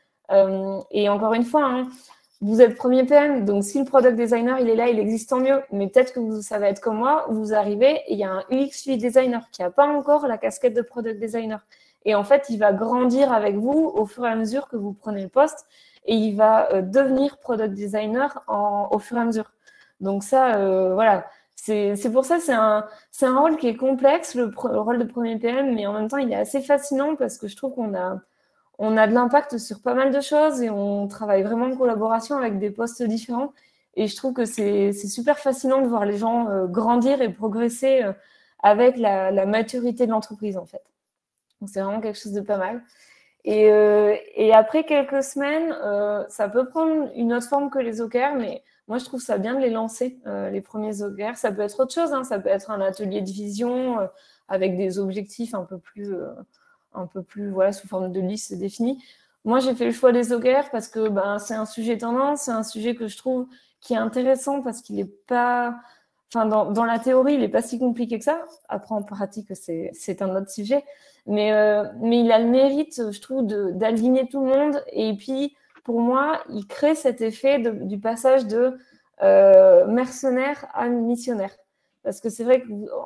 Euh, et encore une fois, hein, vous êtes premier P M, donc si le product designer il est là, il existe tant mieux. Mais peut-être que vous, ça va être comme moi, vous arrivez et il y a un U X U I designer qui n'a pas encore la casquette de product designer. Et en fait, il va grandir avec vous au fur et à mesure que vous prenez le poste et il va euh, devenir product designer en, au fur et à mesure. Donc ça, euh, voilà, c'est pour ça, c'est un, un rôle qui est complexe, le, le rôle de premier P M, mais en même temps, il est assez fascinant parce que je trouve qu'on a, on a de l'impact sur pas mal de choses et on travaille vraiment en collaboration avec des postes différents. Et je trouve que c'est super fascinant de voir les gens euh, grandir et progresser euh, avec la, la maturité de l'entreprise, en fait. Donc c'est vraiment quelque chose de pas mal. Et, euh, et après quelques semaines, euh, ça peut prendre une autre forme que les O K R, mais moi, je trouve ça bien de les lancer, euh, les premiers O K R. Ça peut être autre chose, hein, ça peut être un atelier de vision euh, avec des objectifs un peu plus, euh, un peu plus voilà, sous forme de liste définie. Moi, j'ai fait le choix des O K R parce que ben, c'est un sujet tendance, c'est un sujet que je trouve qui est intéressant parce qu'il n'est pas... Enfin, dans, dans la théorie, il n'est pas si compliqué que ça. Après, en pratique, c'est un autre sujet. Mais, euh, mais il a le mérite, je trouve, d'aligner tout le monde. Et puis, pour moi, il crée cet effet de, du passage de euh, mercenaire à missionnaire. Parce que c'est vrai que vous,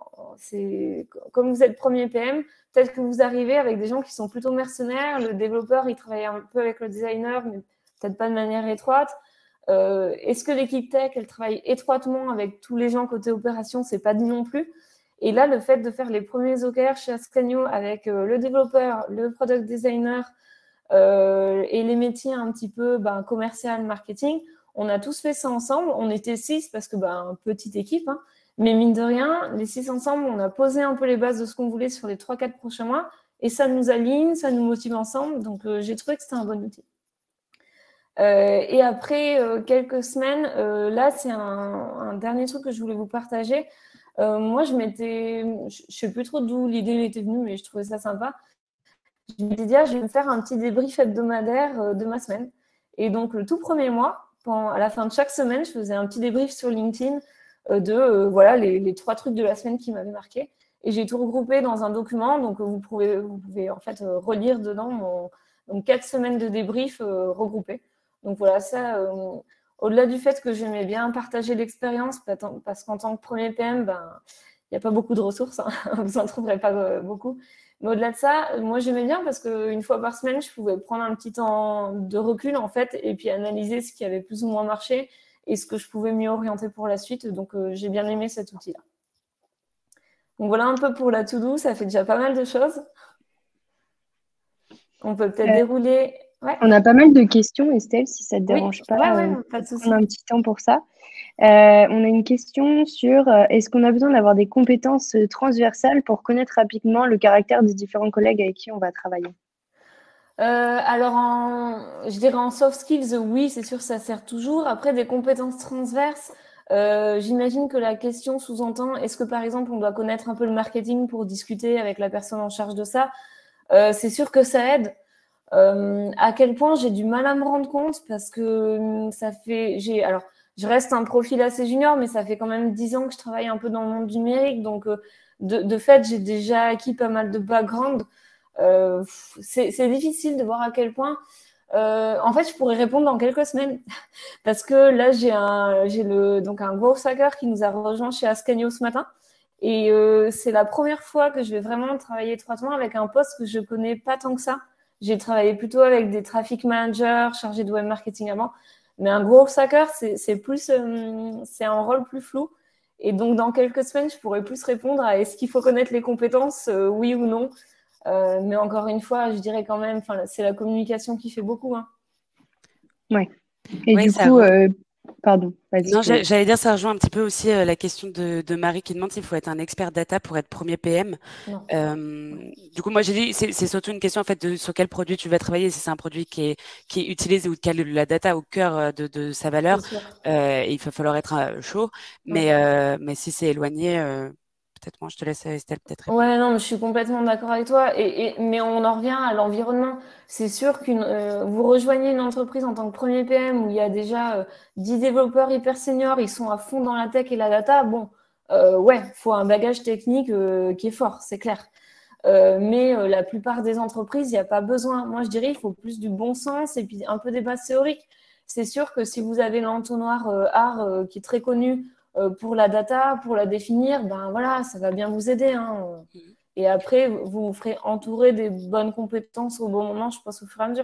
comme vous êtes premier P M, peut-être que vous arrivez avec des gens qui sont plutôt mercenaires. Le développeur, il travaille un peu avec le designer, mais peut-être pas de manière étroite. Euh, Est-ce que l'équipe tech, elle travaille étroitement avec tous les gens côté opération? C'est pas dit non plus. Et là, le fait de faire les premiers O K R chez Ascanio avec euh, le développeur, le product designer euh, et les métiers un petit peu ben, commercial, marketing, on a tous fait ça ensemble. On était six parce que ben, petite équipe, hein. Mais mine de rien, les six ensemble, on a posé un peu les bases de ce qu'on voulait sur les trois quatre prochains mois et ça nous aligne, ça nous motive ensemble. Donc, euh, j'ai trouvé que c'était un bon outil. Euh, et après euh, quelques semaines, euh, là, c'est un, un dernier truc que je voulais vous partager. Euh, moi, je m'étais, je ne sais plus trop d'où l'idée était venue, mais je trouvais ça sympa. Je me suis dit, ah, je vais me faire un petit débrief hebdomadaire euh, de ma semaine. Et donc, le tout premier mois, pendant, à la fin de chaque semaine, je faisais un petit débrief sur LinkedIn euh, de euh, voilà, les, les trois trucs de la semaine qui m'avaient marqué. Et j'ai tout regroupé dans un document. Donc, vous pouvez, vous pouvez en fait euh, relire dedans mon, donc, quatre semaines de débrief euh, regroupées. Donc, voilà, ça, euh, au-delà du fait que j'aimais bien partager l'expérience, parce qu'en tant que premier P M, ben, il n'y a pas beaucoup de ressources, hein, vous n'en trouverez pas euh, beaucoup. Mais au-delà de ça, moi j'aimais bien parce qu'une fois par semaine, je pouvais prendre un petit temps de recul en fait et puis analyser ce qui avait plus ou moins marché et ce que je pouvais mieux orienter pour la suite. Donc euh, j'ai bien aimé cet outil-là. Donc voilà un peu pour la to-do, ça fait déjà pas mal de choses. On peut peut-être euh, dérouler. Ouais. On a pas mal de questions, Estelle, si ça ne te oui. dérange pas. Ouais, ouais, pas de souci. On a un petit temps pour ça. Euh, on a une question sur euh, est-ce qu'on a besoin d'avoir des compétences transversales pour connaître rapidement le caractère des différents collègues avec qui on va travailler? euh, Alors, en, je dirais en soft skills, oui, c'est sûr, ça sert toujours. Après, des compétences transverses, euh, j'imagine que la question sous-entend est-ce que, par exemple, on doit connaître un peu le marketing pour discuter avec la personne en charge de ça? euh, C'est sûr que ça aide. Euh, à quel point j'ai du mal à me rendre compte parce que ça fait... j'ai alors je reste un profil assez junior, mais ça fait quand même dix ans que je travaille un peu dans le monde numérique. Donc, euh, de, de fait, j'ai déjà acquis pas mal de background. Euh, c'est difficile de voir à quel point. Euh, en fait, je pourrais répondre dans quelques semaines parce que là, j'ai un, j'ai le donc un growth hacker qui nous a rejoint chez Ascanio ce matin. Et euh, c'est la première fois que je vais vraiment travailler étroitement avec un poste que je connais pas tant que ça. J'ai travaillé plutôt avec des traffic managers, chargés de web marketing avant. Mais un growth hacker, c'est plus, euh, c'est un rôle plus flou. Et donc, dans quelques semaines, je pourrais plus répondre à est-ce qu'il faut connaître les compétences, euh, oui ou non. Euh, mais encore une fois, je dirais quand même, c'est la communication qui fait beaucoup. Hein. Ouais. Et ouais, du coup, euh, pardon. Non, j'allais dire, ça rejoint un petit peu aussi euh, la question de, de Marie qui demande s'il faut être un expert data pour être premier P M. Euh, du coup, moi, j'ai dit, c'est surtout une question en fait de sur quel produit tu vas travailler. Si c'est un produit qui est qui est utilisé ou qui a la data au cœur de, de sa valeur, euh, il va falloir être euh, chaud. Mais ouais. euh, mais si c'est éloigné. Euh, Peut-être moi, je te laisse, Estelle, peut-être répondre. Ouais, non, mais je suis complètement d'accord avec toi. Et, et, mais on en revient à l'environnement. C'est sûr que euh, vous rejoignez une entreprise en tant que premier P M où il y a déjà euh, dix développeurs hyper seniors, ils sont à fond dans la tech et la data. Bon, euh, ouais, il faut un bagage technique euh, qui est fort, c'est clair. Euh, mais euh, la plupart des entreprises, il n'y a pas besoin. Moi, je dirais il faut plus du bon sens et puis un peu des bases théoriques. C'est sûr que si vous avez l'entonnoir euh, art euh, qui est très connu, Euh, pour la data, pour la définir, ben voilà, ça va bien vous aider. Hein. Et après, vous vous ferez entourer des bonnes compétences au bon moment, je pense, au fur et à mesure.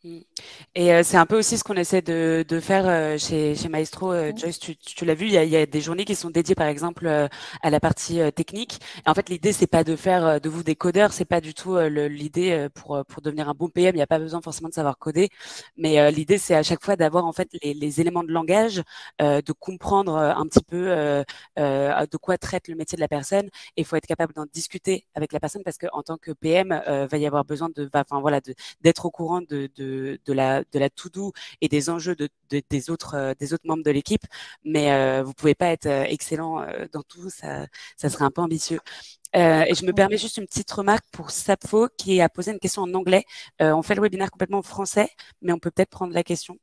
Et euh, c'est un peu aussi ce qu'on essaie de, de faire euh, chez, chez Maestro. Euh, Joyce, tu, tu l'as vu, il y, a, il y a des journées qui sont dédiées, par exemple, euh, à la partie euh, technique. Et en fait, l'idée, c'est pas de faire euh, de vous des codeurs, c'est pas du tout euh, l'idée euh, pour pour devenir un bon P M. Il n'y a pas besoin forcément de savoir coder, mais euh, l'idée, c'est à chaque fois d'avoir en fait les, les éléments de langage, euh, de comprendre un petit peu euh, euh, de quoi traite le métier de la personne. Et il faut être capable d'en discuter avec la personne parce que en tant que P M, euh, va y avoir besoin de, enfin voilà, d'être au courant de de, de la de la to-do et des enjeux de, de, des autres euh, des autres membres de l'équipe, mais euh, vous pouvez pas être euh, excellent euh, dans tout, ça ça serait un peu ambitieux. Euh, et je me permets juste une petite remarque pour Sapfo qui a posé une question en anglais. Euh, on fait le webinaire complètement en français, mais on peut peut-être prendre la question.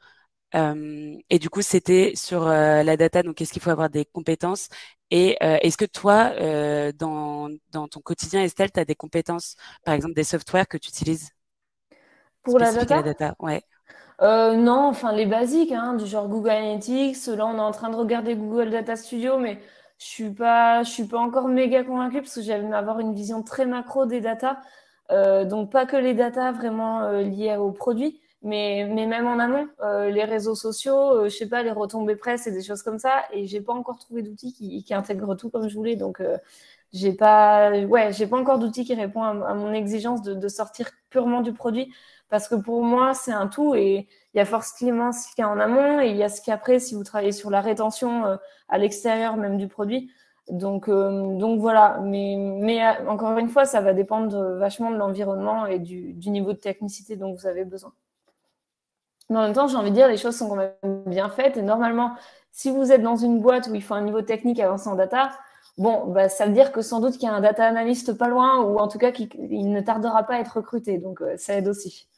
Euh, et du coup, c'était sur euh, la data, donc est-ce qu'il faut avoir des compétences et euh, est-ce que toi, euh, dans, dans ton quotidien, Estelle, tu as des compétences, par exemple des softwares que tu utilises pour la data, la data ouais. Euh, non, enfin les basiques, hein, du genre Google Analytics. Là, on est en train de regarder Google Data Studio, mais je suis pas, je suis pas encore méga convaincue parce que j'aime avoir une vision très macro des datas. Euh, donc pas que les datas vraiment euh, liées aux produits, Mais, mais même en amont, euh, les réseaux sociaux, euh, je sais pas, les retombées presse et des choses comme ça. Et j'ai pas encore trouvé d'outil qui, qui intègre tout comme je voulais. Donc, euh, j'ai pas, ouais, j'ai pas encore d'outil qui répond à, à mon exigence de, de sortir purement du produit. Parce que pour moi, c'est un tout. Et il y a forcément ce qu'il y a en amont et il y a ce qu'il y a après si vous travaillez sur la rétention euh, à l'extérieur même du produit. Donc, euh, donc voilà. Mais, mais euh, encore une fois, ça va dépendre vachement de l'environnement et du, du niveau de technicité dont vous avez besoin. Mais en même temps, j'ai envie de dire, les choses sont quand même bien faites. Et normalement, si vous êtes dans une boîte où il faut un niveau technique avancé en data, bon, bah, ça veut dire que sans doute qu'il y a un data analyst pas loin, ou en tout cas qu'il il ne tardera pas à être recruté. Donc, euh, ça aide aussi.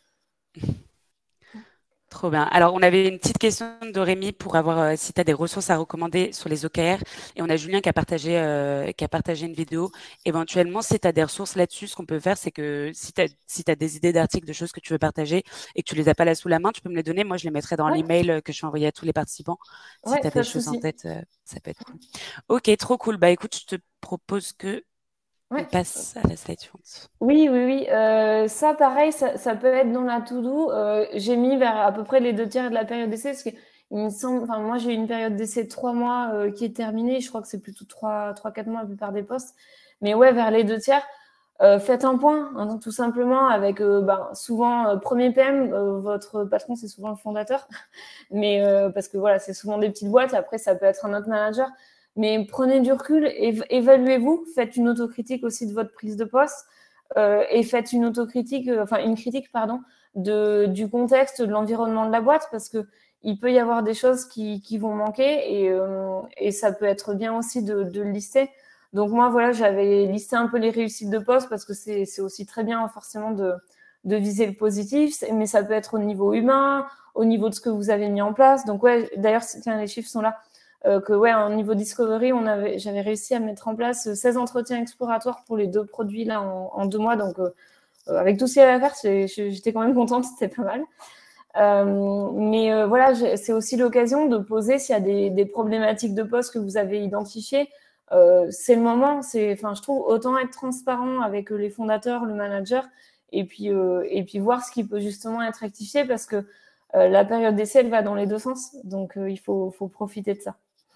Trop bien. Alors, on avait une petite question de Rémi pour avoir euh, si tu as des ressources à recommander sur les O K R. Et on a Julien qui a partagé, euh, qui a partagé une vidéo. Éventuellement, si tu as des ressources là-dessus, ce qu'on peut faire, c'est que si tu as, si tu as des idées d'articles, de choses que tu veux partager et que tu les as pas là sous la main, tu peux me les donner. Moi, je les mettrai dans Ouais. l'email que je vais envoyer à tous les participants. Si Ouais, tu as pas des de choses en souci. tête, euh, ça peut être cool. Ok, trop cool. Bah écoute, je te propose que Ouais. on passe à la slide suivante. Oui, oui, oui. Euh, ça, pareil, ça, ça peut être dans la to-do. Euh, j'ai mis vers à peu près les deux tiers de la période d'essai parce que il me semble, enfin, moi, j'ai eu une période d'essai de trois mois euh, qui est terminée. Je crois que c'est plutôt trois, trois, quatre mois la plupart des postes. Mais ouais, vers les deux tiers, euh, faites un point, hein, tout simplement, avec euh, ben, souvent euh, premier P M, euh, votre patron, c'est souvent le fondateur. Mais euh, parce que voilà, c'est souvent des petites boîtes. Après, ça peut être un autre manager. Mais prenez du recul, év- évaluez-vous, faites une autocritique aussi de votre prise de poste. Euh, et faites une autocritique, euh, enfin une critique, pardon, de, du contexte, de l'environnement de la boîte, parce que il peut y avoir des choses qui, qui vont manquer et, euh, et ça peut être bien aussi de, de le lister. Donc moi, voilà, j'avais listé un peu les réussites de poste parce que c'est, c'est aussi très bien forcément de, de viser le positif, mais ça peut être au niveau humain, au niveau de ce que vous avez mis en place. Donc ouais, d'ailleurs, tiens, les chiffres sont là. Euh, que ouais, au niveau discovery, on avait, j'avais réussi à mettre en place seize entretiens exploratoires pour les deux produits là en, en deux mois. Donc euh, avec tout ce qu'il y avait à faire, j'étais quand même contente, c'était pas mal. Euh, mais euh, voilà, c'est aussi l'occasion de poser s'il y a des, des problématiques de poste que vous avez identifiées. Euh, c'est le moment. C'est, enfin, je trouve autant être transparent avec les fondateurs, le manager, et puis euh, et puis voir ce qui peut justement être rectifié parce que euh, la période d'essai elle va dans les deux sens. Donc euh, il faut faut profiter de ça.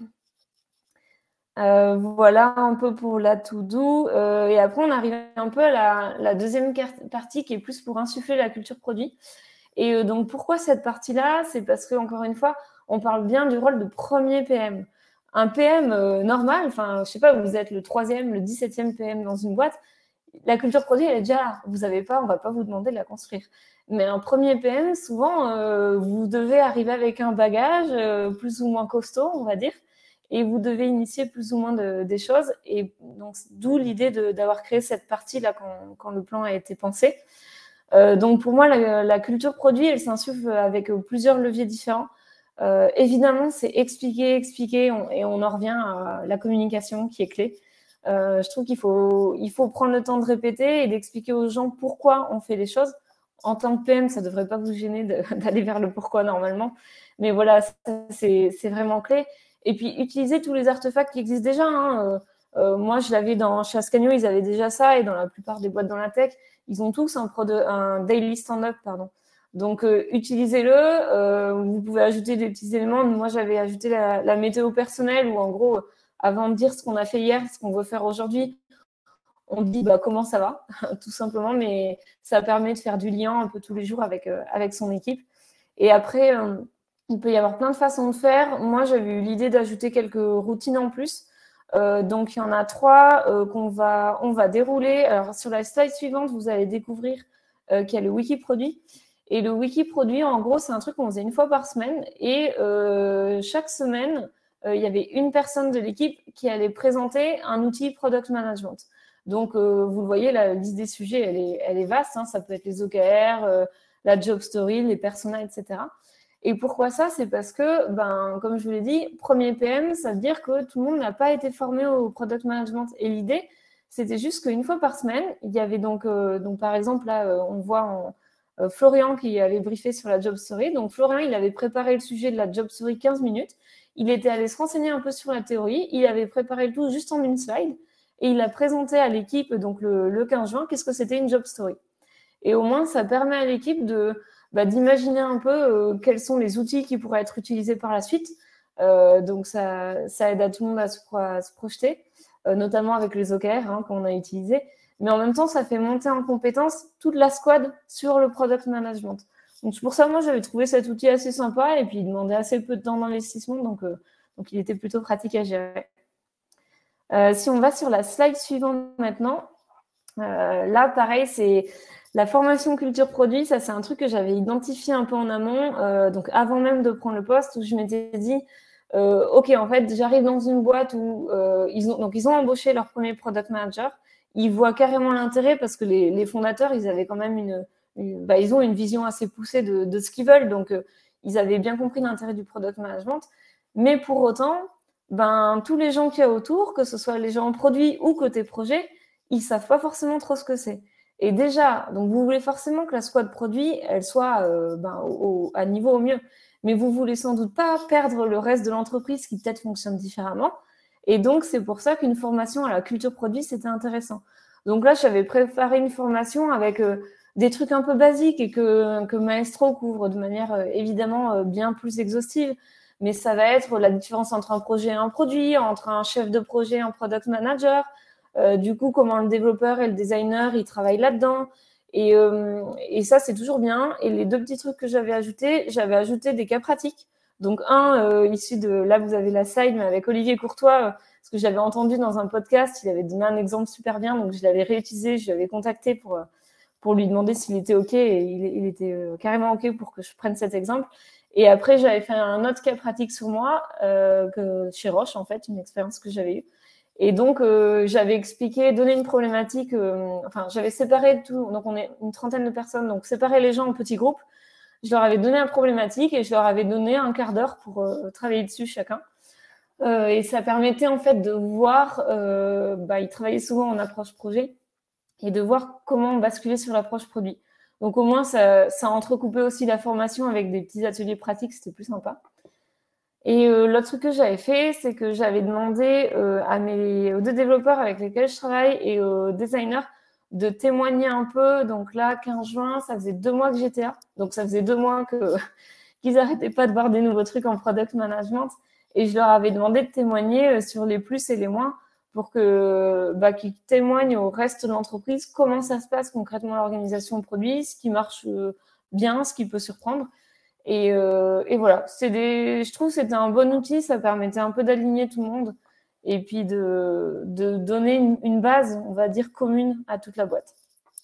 Euh, voilà un peu pour la to-do. Euh, et après, on arrive un peu à la, la deuxième partie qui est plus pour insuffler la culture produit. Et euh, donc, pourquoi cette partie-là? C'est parce que, encore une fois, on parle bien du rôle de premier P M. Un P M euh, normal, enfin, je sais pas, vous êtes le troisième, le dix-septième P M dans une boîte, la culture produit, elle est déjà là. Vous n'avez pas, on va pas vous demander de la construire. Mais un premier P M, souvent, euh, vous devez arriver avec un bagage euh, plus ou moins costaud, on va dire, et vous devez initier plus ou moins de, des choses. Et donc, d'où l'idée d'avoir créé cette partie-là quand, quand le plan a été pensé. Euh, donc, pour moi, la, la culture produit, elle s'insuffle avec plusieurs leviers différents. Euh, évidemment, c'est expliquer, expliquer, on, et on en revient à la communication qui est clé. Euh, je trouve qu'il faut, il faut prendre le temps de répéter et d'expliquer aux gens pourquoi on fait les choses. En tant que P M, ça ne devrait pas vous gêner d'aller vers le pourquoi normalement. Mais voilà, c'est vraiment clé. Et puis, utiliser tous les artefacts qui existent déjà. Hein. Euh, moi, je l'avais dans chez Ascanio, ils avaient déjà ça. Et dans la plupart des boîtes dans la tech, ils ont tous un, un daily stand-up, pardon. Donc, euh, utilisez-le. Euh, vous pouvez ajouter des petits éléments. Moi, j'avais ajouté la, la météo personnelle où, en gros, avant de dire ce qu'on a fait hier, ce qu'on veut faire aujourd'hui, on dit bah, comment ça va, tout simplement. Mais ça permet de faire du lien un peu tous les jours avec, euh, avec son équipe. Et après, euh, il peut y avoir plein de façons de faire. Moi, j'avais eu l'idée d'ajouter quelques routines en plus. Euh, donc, il y en a trois euh, qu'on va, on va dérouler. Alors, sur la slide suivante, vous allez découvrir euh, qu'il y a le wiki produit. Et le wiki produit, en gros, c'est un truc qu'on faisait une fois par semaine. Et euh, chaque semaine, euh, il y avait une personne de l'équipe qui allait présenter un outil product management. Donc, euh, vous le voyez, la liste des sujets, elle est, elle est vaste. Hein, ça peut être les O K R, euh, la job story, les personas, et cetera. Et pourquoi ça? C'est parce que, ben, comme je vous l'ai dit, premier P M, ça veut dire que tout le monde n'a pas été formé au product management. Et l'idée, c'était juste qu'une fois par semaine, il y avait donc, euh, donc par exemple, là, euh, on voit en, euh, Florian qui avait briefé sur la job story. Donc, Florian, il avait préparé le sujet de la job story quinze minutes. Il était allé se renseigner un peu sur la théorie. Il avait préparé le tout juste en une slide. Et il a présenté à l'équipe, donc le, le quinze juin, qu'est-ce que c'était une job story. Et au moins, ça permet à l'équipe de bah, d'imaginer un peu euh, quels sont les outils qui pourraient être utilisés par la suite. Euh, donc, ça, ça aide à tout le monde à se, à se projeter, euh, notamment avec les O K R hein, qu'on a utilisés. Mais en même temps, ça fait monter en compétence toute la squad sur le product management. Donc, pour ça, moi, j'avais trouvé cet outil assez sympa et puis il demandait assez peu de temps d'investissement. Donc, euh, donc, il était plutôt pratique à gérer. Euh, si on va sur la slide suivante maintenant, euh, là, pareil, c'est la formation culture produit. Ça, c'est un truc que j'avais identifié un peu en amont, euh, donc avant même de prendre le poste, où je m'étais dit, euh, OK, en fait, j'arrive dans une boîte où euh, ils ont, donc ils ont embauché leur premier product manager. Ils voient carrément l'intérêt parce que les, les fondateurs, ils avaient quand même une, une bah, ils ont une vision assez poussée de, de ce qu'ils veulent. Donc, euh, ils avaient bien compris l'intérêt du product management. Mais pour autant, ben, tous les gens qu'il y a autour, que ce soit les gens en produit ou côté projet, ils savent pas forcément trop ce que c'est. Et déjà, donc vous voulez forcément que la squad produit, elle soit euh, ben, au, au, à niveau au mieux. Mais vous voulez sans doute pas perdre le reste de l'entreprise qui peut-être fonctionne différemment. Et donc, c'est pour ça qu'une formation à la culture produit, c'était intéressant. Donc là, j'avais préparé une formation avec euh, des trucs un peu basiques et que, que Maestro couvre de manière euh, évidemment euh, bien plus exhaustive. Mais ça va être la différence entre un projet et un produit, entre un chef de projet et un product manager, euh, du coup, comment le développeur et le designer, ils travaillent là-dedans. Et, euh, et ça, c'est toujours bien. Et les deux petits trucs que j'avais ajoutés, j'avais ajouté des cas pratiques. Donc, un, euh, issu de, là, vous avez la slide, mais avec Olivier Courtois, euh, parce que j'avais entendu dans un podcast, il avait donné un exemple super bien, donc je l'avais réutilisé, je l'avais contacté pour, pour lui demander s'il était OK, et il, il était euh, carrément OK pour que je prenne cet exemple. Et après, j'avais fait un autre cas pratique sur moi, euh, que, chez Roche, en fait, une expérience que j'avais eue. Et donc, euh, j'avais expliqué, donné une problématique, euh, enfin, j'avais séparé tout, donc on est une trentaine de personnes, donc séparé les gens en petits groupes. Je leur avais donné une problématique et je leur avais donné un quart d'heure pour euh, travailler dessus chacun. Euh, et ça permettait en fait de voir, euh, bah, ils travaillaient souvent en approche projet, et de voir comment basculer sur l'approche produit. Donc au moins, ça, ça entrecoupait aussi la formation avec des petits ateliers pratiques, c'était plus sympa. Et euh, l'autre truc que j'avais fait, c'est que j'avais demandé euh, à mes, aux deux développeurs avec lesquels je travaille et aux designers de témoigner un peu. Donc là, quinze juin, ça faisait deux mois que j'étais là. Donc ça faisait deux mois que, qu'ils n'arrêtaient pas de voir des nouveaux trucs en product management. Et je leur avais demandé de témoigner sur les plus et les moins pour que, bah, qu'ils témoignent au reste de l'entreprise comment ça se passe concrètement l'organisation produit, ce qui marche bien, ce qui peut surprendre. Et, euh, et voilà, c'est des, je trouve que c'était un bon outil, ça permettait un peu d'aligner tout le monde et puis de, de donner une, une base, on va dire, commune à toute la boîte.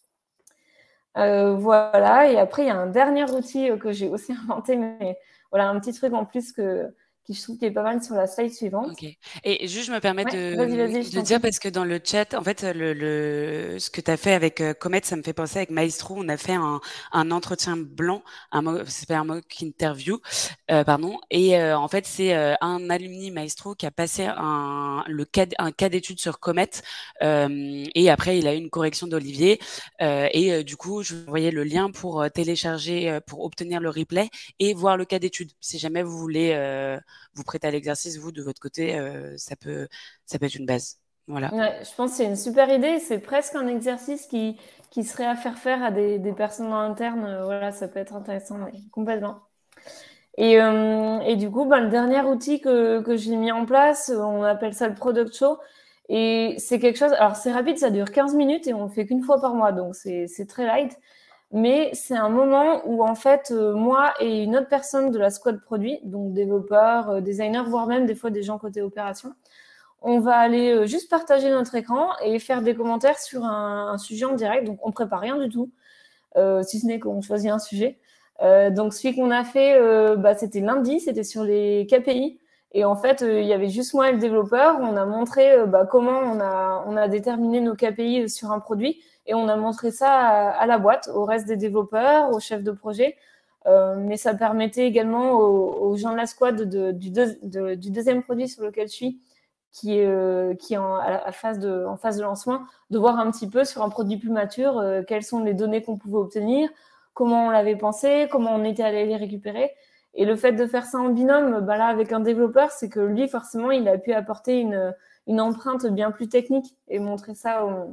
Euh, voilà, et après, il y a un dernier outil que j'ai aussi inventé, mais voilà, un petit truc en plus que, qui je trouve qui est pas mal sur la slide suivante. Ok. Et juste, je me permets ouais, de, vas-y, vas-y, je de dire, parce que dans le chat, en fait, le, le, ce que tu as fait avec euh, Comet, ça me fait penser avec Maestro, on a fait un, un entretien blanc, un mock, ça s'appelle un mock interview, euh, pardon, et euh, en fait, c'est euh, un alumni Maestro qui a passé un, le cas, un cas d'étude sur Comet, euh, et après, il a eu une correction d'Olivier, euh, et euh, du coup, je vous envoyais le lien pour euh, télécharger, euh, pour obtenir le replay et voir le cas d'étude, si jamais vous voulez euh, vous prêter à l'exercice, vous, de votre côté, euh, ça peut, ça peut être une base. Voilà. Ouais, je pense que c'est une super idée. C'est presque un exercice qui, qui serait à faire faire à des, des personnes en interne. Voilà, ça peut être intéressant, mais complètement. Et, euh, et du coup, ben, le dernier outil que, que j'ai mis en place, on appelle ça le Product Show. Et c'est quelque chose, alors c'est rapide, ça dure quinze minutes et on le fait qu'une fois par mois, donc c'est très light. Mais c'est un moment où, en fait, euh, moi et une autre personne de la squad produit, donc développeur, euh, designer, voire même des fois des gens côté opération, on va aller euh, juste partager notre écran et faire des commentaires sur un, un sujet en direct. Donc, on prépare rien du tout, euh, si ce n'est qu'on choisit un sujet. Euh, donc, celui qu'on a fait, euh, bah, c'était lundi, c'était sur les K P I. Et en fait, euh, il y avait juste moi et le développeur. On a montré euh, bah, comment on a, on a déterminé nos K P I sur un produit. Et on a montré ça à, à la boîte, au reste des développeurs, aux chefs de projet. Euh, mais ça permettait également aux, aux gens de la squad de, de, du, deux, de, du deuxième produit sur lequel je suis, qui est, euh, qui est en, à phase de, en phase de lancement, de voir un petit peu sur un produit plus mature euh, quelles sont les données qu'on pouvait obtenir, comment on l'avait pensé, comment on était allé les récupérer. Et le fait de faire ça en binôme, bah là, avec un développeur, c'est que lui, forcément, il a pu apporter une, une empreinte bien plus technique et montrer ça aux,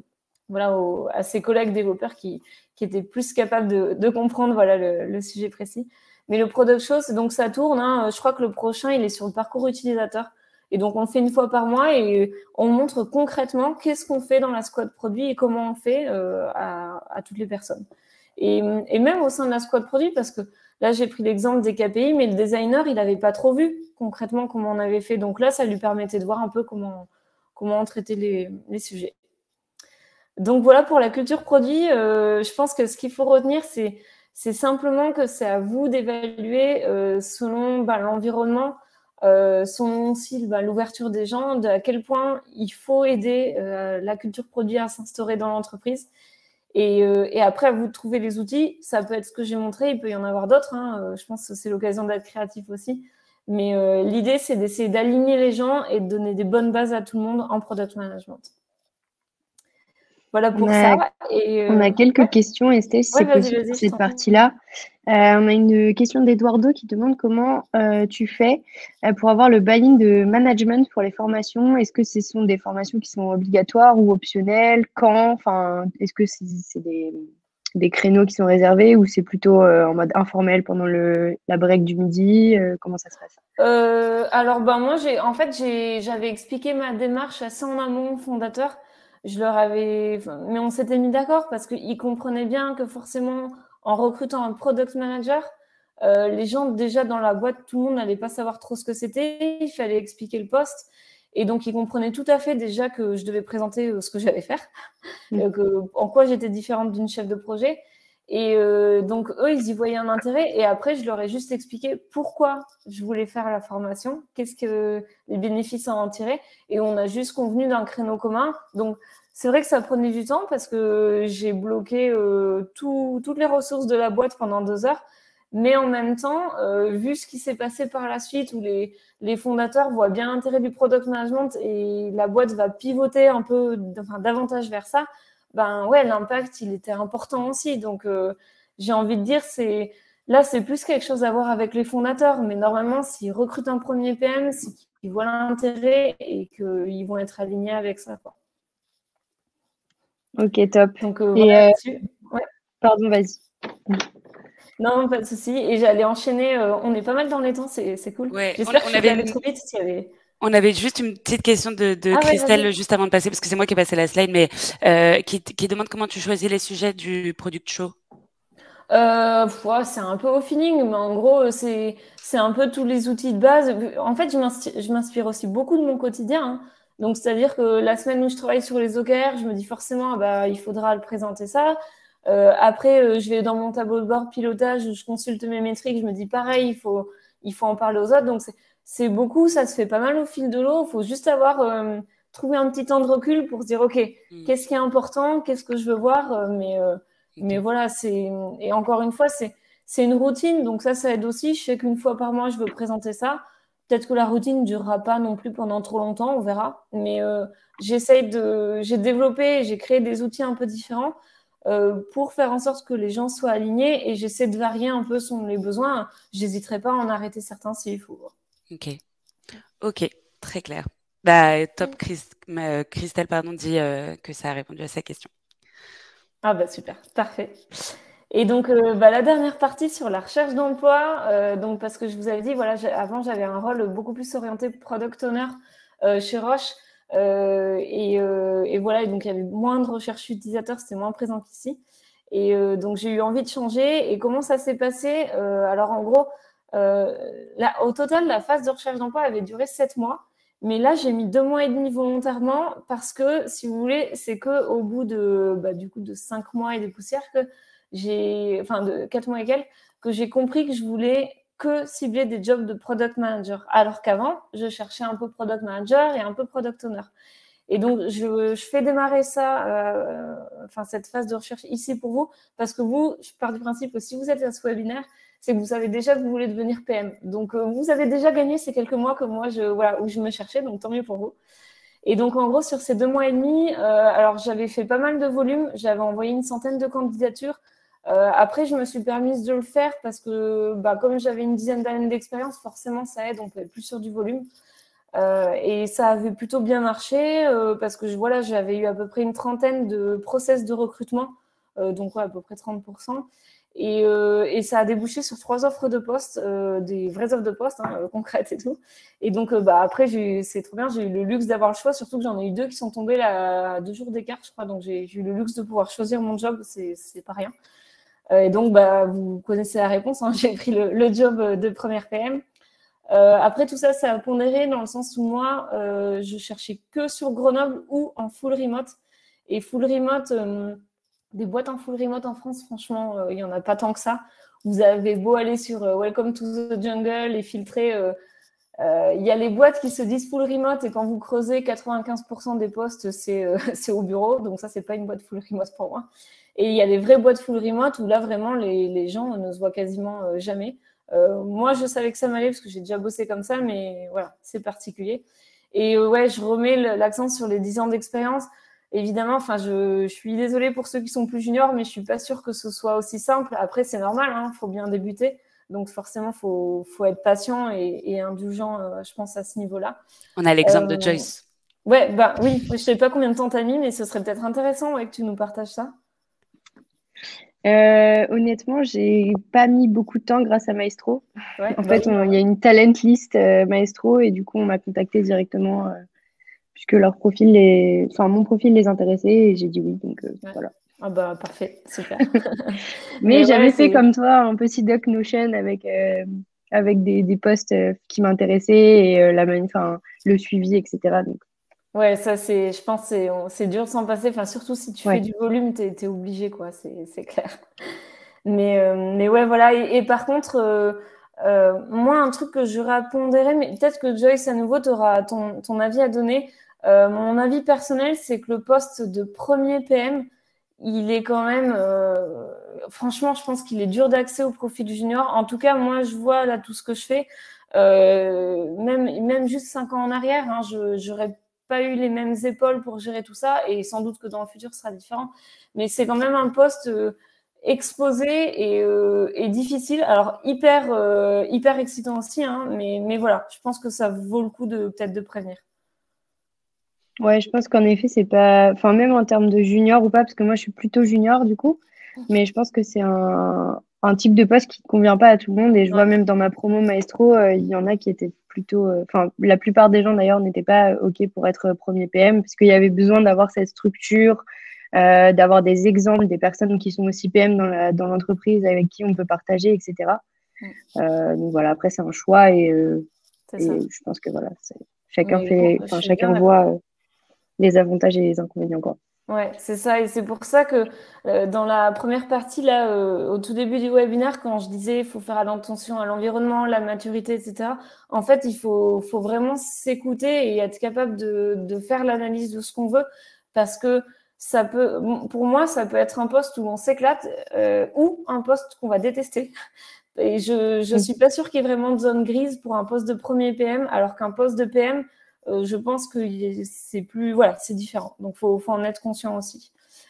voilà, aux, à ses collègues développeurs qui, qui étaient plus capables de, de comprendre voilà, le, le sujet précis. Mais le product show, donc ça tourne. Hein, je crois que le prochain, il est sur le parcours utilisateur. Et donc, on le fait une fois par mois et on montre concrètement qu'est-ce qu'on fait dans la squad produit et comment on fait euh, à, à toutes les personnes. Et, et même au sein de la squad produit, parce que là, j'ai pris l'exemple des K P I, mais le designer, il n'avait pas trop vu concrètement comment on avait fait. Donc là, ça lui permettait de voir un peu comment, comment on traitait les, les sujets. Donc voilà pour la culture produit. Euh, je pense que ce qu'il faut retenir, c'est, c'est simplement que c'est à vous d'évaluer euh, selon bah, l'environnement, euh, selon aussi bah, l'ouverture des gens, de à quel point il faut aider euh, la culture produit à s'instaurer dans l'entreprise. Et, euh, et après, à vous de trouver les outils. Ça peut être ce que j'ai montré, il peut y en avoir d'autres. Hein. Je pense que c'est l'occasion d'être créatif aussi. Mais euh, l'idée, c'est d'essayer d'aligner les gens et de donner des bonnes bases à tout le monde en product management. Voilà pour On a, ça. Et, euh, on a quelques ouais. questions, Estelle, si Ouais, c'est vas-y, possible vas-y, pour je cette t'en prie. partie-là. Euh, on a une question d'Eduardo qui demande comment euh, tu fais euh, pour avoir le buy-in de management pour les formations. Est-ce que ce sont des formations qui sont obligatoires ou optionnelles? Quand? Enfin, est-ce que c'est, c'est des, des créneaux qui sont réservés ou c'est plutôt euh, en mode informel pendant le, la break du midi? Euh, comment ça se passe? Euh, alors, ben, moi, j'ai, en fait, j'ai, j'avais expliqué ma démarche assez en amont au fondateur. Je leur avais, mais on s'était mis d'accord parce qu'ils comprenaient bien que forcément, en recrutant un product manager, euh, les gens déjà dans la boîte, tout le monde n'allait pas savoir trop ce que c'était. Il fallait expliquer le poste. Et donc, ils comprenaient tout à fait déjà que je devais présenter ce que j'allais faire, Mmh. que, en quoi j'étais différente d'une chef de projet. Et euh, donc, eux, ils y voyaient un intérêt. Et après, je leur ai juste expliqué pourquoi je voulais faire la formation, qu'est-ce que les bénéfices à en tirer. Et on a juste convenu d'un créneau commun. Donc, c'est vrai que ça prenait du temps parce que j'ai bloqué euh, tout, toutes les ressources de la boîte pendant deux heures. Mais en même temps, euh, vu ce qui s'est passé par la suite, où les, les fondateurs voient bien l'intérêt du product management et la boîte va pivoter un peu, enfin, davantage vers ça, ben ouais, l'impact, il était important aussi. Donc, euh, j'ai envie de dire, c'est là, c'est plus quelque chose à voir avec les fondateurs. Mais normalement, s'ils recrutent un premier P M, c'est qu'ils voient l'intérêt et qu'ils vont être alignés avec ça, quoi. Ok, top. Donc, euh, Et voilà euh, là-dessus. Ouais. pardon, vas-y. Non, pas de souci. Et j'allais enchaîner. Euh, on est pas mal dans les temps, c'est c'est cool. Ouais, on, J'espère que on je suis pas avait allée une, trop vite. S'il y avait... on avait juste une petite question de, de Ah ouais, Christelle vas-y. juste avant de passer, parce que c'est moi qui ai passé la slide, mais euh, qui, qui demande comment tu choisis les sujets du product show. Euh, pff, ouais, c'est un peu au feeling, mais en gros, c'est c'est un peu tous les outils de base. En fait, je m'inspire, je m'inspire aussi beaucoup de mon quotidien. Hein. Donc, c'est-à-dire que la semaine où je travaille sur les O K R, je me dis forcément, ah bah, il faudra le présenter ça. Euh, après, euh, je vais dans mon tableau de bord pilotage, je consulte mes métriques, je me dis pareil, il faut, il faut en parler aux autres. Donc, c'est c'est beaucoup, ça se fait pas mal au fil de l'eau. Il faut juste avoir euh, trouvé un petit temps de recul pour se dire, OK, Hmm, qu'est-ce qui est important, qu'est-ce que je veux voir, euh, mais euh, mais ok. voilà, c'est et encore une fois, c'est c'est une routine, donc ça, ça aide aussi. Je sais qu'une fois par mois, je veux présenter ça. Peut-être que la routine ne durera pas non plus pendant trop longtemps, on verra. Mais euh, j'essaye de, j'ai développé, j'ai créé des outils un peu différents euh, pour faire en sorte que les gens soient alignés et j'essaie de varier un peu selon les besoins. J'hésiterai pas à en arrêter certains s'il faut. Ok, ok, très clair. Bah, top, Chris, euh, Christelle pardon, dit euh, que ça a répondu à sa question. Ah bah super, parfait. Et donc, euh, bah, la dernière partie sur la recherche d'emploi, euh, donc parce que je vous avais dit, voilà, avant j'avais un rôle beaucoup plus orienté product owner euh, chez Roche, euh, et, euh, et voilà, et donc il y avait moins de recherche utilisateur, c'était moins présent qu'ici. Et euh, donc j'ai eu envie de changer. Et comment ça s'est passé euh, Alors en gros, euh, là, au total, la phase de recherche d'emploi avait duré sept mois. Mais là, j'ai mis deux mois et demi volontairement parce que, si vous voulez, c'est que au bout de, bah, du coup, de cinq mois et des poussières que j'ai, enfin, de quatre mois et quelques, que j'ai compris que je voulais que cibler des jobs de product manager. Alors qu'avant, je cherchais un peu product manager et un peu product owner. Et donc, je, je fais démarrer ça, euh, enfin, cette phase de recherche ici pour vous, parce que vous, je pars du principe que si vous êtes à ce webinaire, c'est que vous savez déjà que vous voulez devenir P M. Donc, euh, vous avez déjà gagné ces quelques mois que moi, je, voilà, où je me cherchais, donc tant mieux pour vous. Et donc, en gros, sur ces deux mois et demi, euh, alors j'avais fait pas mal de volume, j'avais envoyé une centaine de candidatures. Euh, après, je me suis permise de le faire parce que, bah, comme j'avais une dizaine d'années d'expérience, forcément, ça aide, on peut être plus sur du volume. Euh, et ça avait plutôt bien marché euh, parce que voilà, j'avais eu à peu près une trentaine de process de recrutement, euh, donc ouais, à peu près trente pour cent. Et, euh, et ça a débouché sur trois offres de poste, euh, des vraies offres de poste, hein, euh, concrètes et tout. Et donc euh, bah, après, c'est trop bien, j'ai eu le luxe d'avoir le choix, surtout que j'en ai eu deux qui sont tombés là, à deux jours d'écart, je crois. Donc j'ai eu le luxe de pouvoir choisir mon job, c'est pas rien. Euh, et donc, bah, vous connaissez la réponse, hein, j'ai pris le, le job de première P M. Euh, après, tout ça, ça a pondéré dans le sens où moi, euh, je cherchais que sur Grenoble ou en full remote. Et full remote, euh, des boîtes en full remote en France, franchement, euh, il n'y en a pas tant que ça. Vous avez beau aller sur euh, Welcome to the Jungle et filtrer. Il euh, euh, y a les boîtes qui se disent full remote et quand vous creusez, quatre-vingt-quinze pour cent des postes, c'est euh, au bureau. Donc ça, c'est pas une boîte full remote pour moi. Et il y a des vraies boîtes full remote où là, vraiment, les, les gens ne se voient quasiment euh, jamais. Euh, moi, je savais que ça m'allait parce que j'ai déjà bossé comme ça, mais voilà, c'est particulier. Et euh, ouais, je remets l'accent sur les dix ans d'expérience. Évidemment, enfin, je, je suis désolée pour ceux qui sont plus juniors, mais je suis pas sûre que ce soit aussi simple. Après, c'est normal, hein, faut bien débuter. Donc forcément, faut, faut être patient et, et indulgent, euh, je pense, à ce niveau-là. On a l'exemple euh, de Joyce. Ouais, bah oui, je sais pas combien de temps t'as mis, mais ce serait peut-être intéressant ouais, que tu nous partages ça. Euh, honnêtement, j'ai pas mis beaucoup de temps grâce à Maestro. Ouais, en bah fait, il oui, y a une talent list euh, Maestro et du coup, on m'a contacté directement euh, puisque leur profil, les... enfin, mon profil les intéressait et j'ai dit oui. Donc euh, ouais. Voilà. Ah bah parfait, super. Mais, Mais j'avais ouais, fait comme toi un petit doc Notion avec euh, avec des, des posts euh, qui m'intéressaient et euh, la enfin le suivi, et cetera. Donc ouais, ça c'est, je pense c'est c'est dur de s'en passer. Enfin surtout si tu ouais. fais du volume, t'es es obligé quoi, c'est clair. Mais euh, mais ouais voilà. Et, et par contre, euh, euh, moi un truc que je répondrais, mais peut-être que Joyce à nouveau t'auras ton ton avis à donner. Euh, mon avis personnel, c'est que le poste de premier P M, il est quand même, euh, franchement, je pense qu'il est dur d'accès au profil junior. En tout cas, moi, je vois là tout ce que je fais, euh, même même juste cinq ans en arrière, hein, je j'aurais pas eu les mêmes épaules pour gérer tout ça, et sans doute que dans le futur, ce sera différent. Mais c'est quand même un poste euh, exposé et, euh, et difficile. Alors hyper euh, hyper excitant aussi, hein, mais mais voilà, je pense que ça vaut le coup de peut-être de prévenir. Ouais, je pense qu'en effet, c'est pas. Enfin, même en termes de junior ou pas, parce que moi, je suis plutôt junior du coup, mais je pense que c'est un... un type de poste qui ne convient pas à tout le monde. Et je ouais. vois même dans ma promo Maestro, euh, il y en a qui étaient plutôt. Enfin, euh... la plupart des gens d'ailleurs n'étaient pas OK pour être premier P M, parce qu'il y avait besoin d'avoir cette structure, euh, d'avoir des exemples, des personnes qui sont aussi P M dans l'entreprise dans avec qui on peut partager, et cetera. Ouais. Euh, donc voilà, après, c'est un choix et, euh, et je pense que voilà, chacun, oui, fait... enfin, chacun voit. Euh, les avantages et les inconvénients, quoi. Ouais, c'est ça. Et c'est pour ça que euh, dans la première partie, là, euh, au tout début du webinaire, quand je disais il faut faire attention à l'environnement, la maturité, et cetera, en fait, il faut, faut vraiment s'écouter et être capable de, de faire l'analyse de ce qu'on veut, parce que ça peut, pour moi, ça peut être un poste où on s'éclate euh, ou un poste qu'on va détester. Et je je suis pas sûre qu'il y ait vraiment de zone grise pour un poste de premier P M, alors qu'un poste de P M, Euh, je pense que c'est plus, voilà, c'est différent. Donc, faut, faut en être conscient aussi.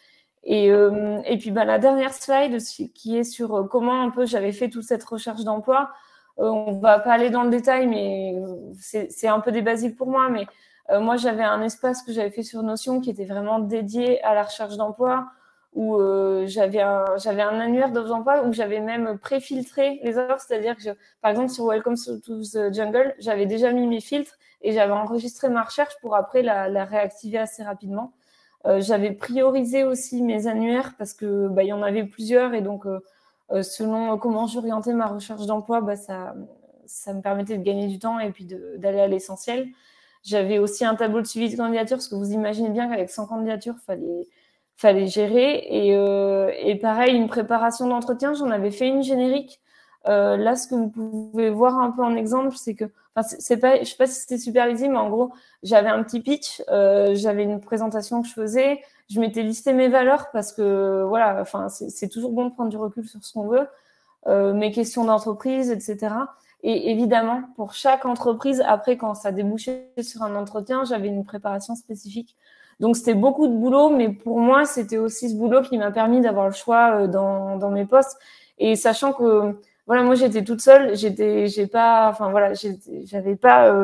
Et, euh, et puis, bah, la dernière slide qui est sur comment un peu j'avais fait toute cette recherche d'emploi. Euh, on va pas aller dans le détail, mais c'est un peu des basiques pour moi. Mais euh, moi, j'avais un espace que j'avais fait sur Notion qui était vraiment dédié à la recherche d'emploi, où euh, j'avais un, j'avais un annuaire d'offres d'emploi où j'avais même préfiltré les offres. C'est-à-dire que, je, par exemple, sur Welcome to the Jungle, j'avais déjà mis mes filtres et j'avais enregistré ma recherche pour après la, la réactiver assez rapidement. Euh, j'avais priorisé aussi mes annuaires parce que bah, y en avait plusieurs et donc euh, selon comment j'orientais ma recherche d'emploi, bah, ça, ça me permettait de gagner du temps et puis d'aller à l'essentiel. J'avais aussi un tableau de suivi de candidature parce que vous imaginez bien qu'avec cent candidatures, il fallait, fallait gérer. Et, euh, et pareil, une préparation d'entretien, j'en avais fait une générique. Euh, là, ce que vous pouvez voir un peu en exemple, c'est que, enfin, c'est pas, je sais pas si c'était super lisible, mais en gros, j'avais un petit pitch, euh, j'avais une présentation que je faisais, je m'étais listé mes valeurs parce que, voilà, enfin, c'est toujours bon de prendre du recul sur ce qu'on veut, euh, mes questions d'entreprise, et cetera. Et évidemment, pour chaque entreprise, après, quand ça débouchait sur un entretien, j'avais une préparation spécifique. Donc, c'était beaucoup de boulot, mais pour moi, c'était aussi ce boulot qui m'a permis d'avoir le choix dans, dans mes postes. Et sachant que, voilà, moi, j'étais toute seule, j'étais, j'ai pas, enfin, voilà, j'avais pas euh,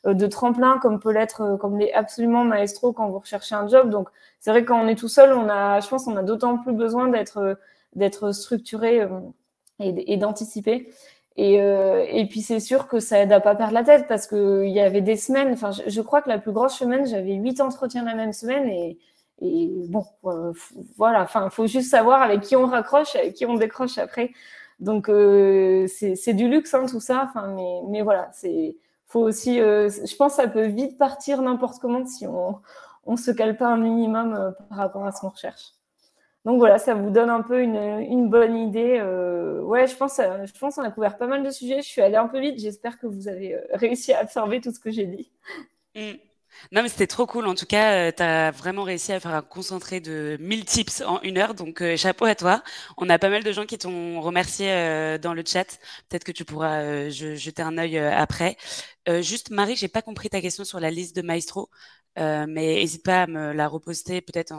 euh, de tremplin comme peut l'être, euh, comme l'est absolument Maestro quand vous recherchez un job. Donc, c'est vrai que quand on est tout seul, on a, je pense qu'on a d'autant plus besoin d'être, euh, d'être structuré euh, et, et d'anticiper. Et, euh, et puis, c'est sûr que ça aide à pas perdre la tête parce qu'il y avait des semaines, enfin, je, je crois que la plus grosse semaine, j'avais huit entretiens la même semaine et, et bon, euh, voilà, enfin, il faut juste savoir avec qui on raccroche, avec qui on décroche après. Donc, euh, c'est, c'est du luxe, hein, tout ça, enfin, mais, mais voilà, c'est, faut aussi, euh, je pense que ça peut vite partir n'importe comment si on on se cale pas un minimum euh, par rapport à ce qu'on recherche. Donc voilà, ça vous donne un peu une, une bonne idée. Euh, ouais, je pense, euh, je pense qu'on a couvert pas mal de sujets. Je suis allée un peu vite. J'espère que vous avez euh, réussi à absorber tout ce que j'ai dit. Mm. Non, mais c'était trop cool. En tout cas, euh, tu as vraiment réussi à faire un concentré de mille tips en une heure. Donc, euh, chapeau à toi. On a pas mal de gens qui t'ont remercié euh, dans le chat. Peut-être que tu pourras euh, je- jeter un œil euh, après. Euh, juste, Marie, j'ai pas compris ta question sur la liste de Maestro. Euh, mais n'hésite pas à me la reposter peut-être en,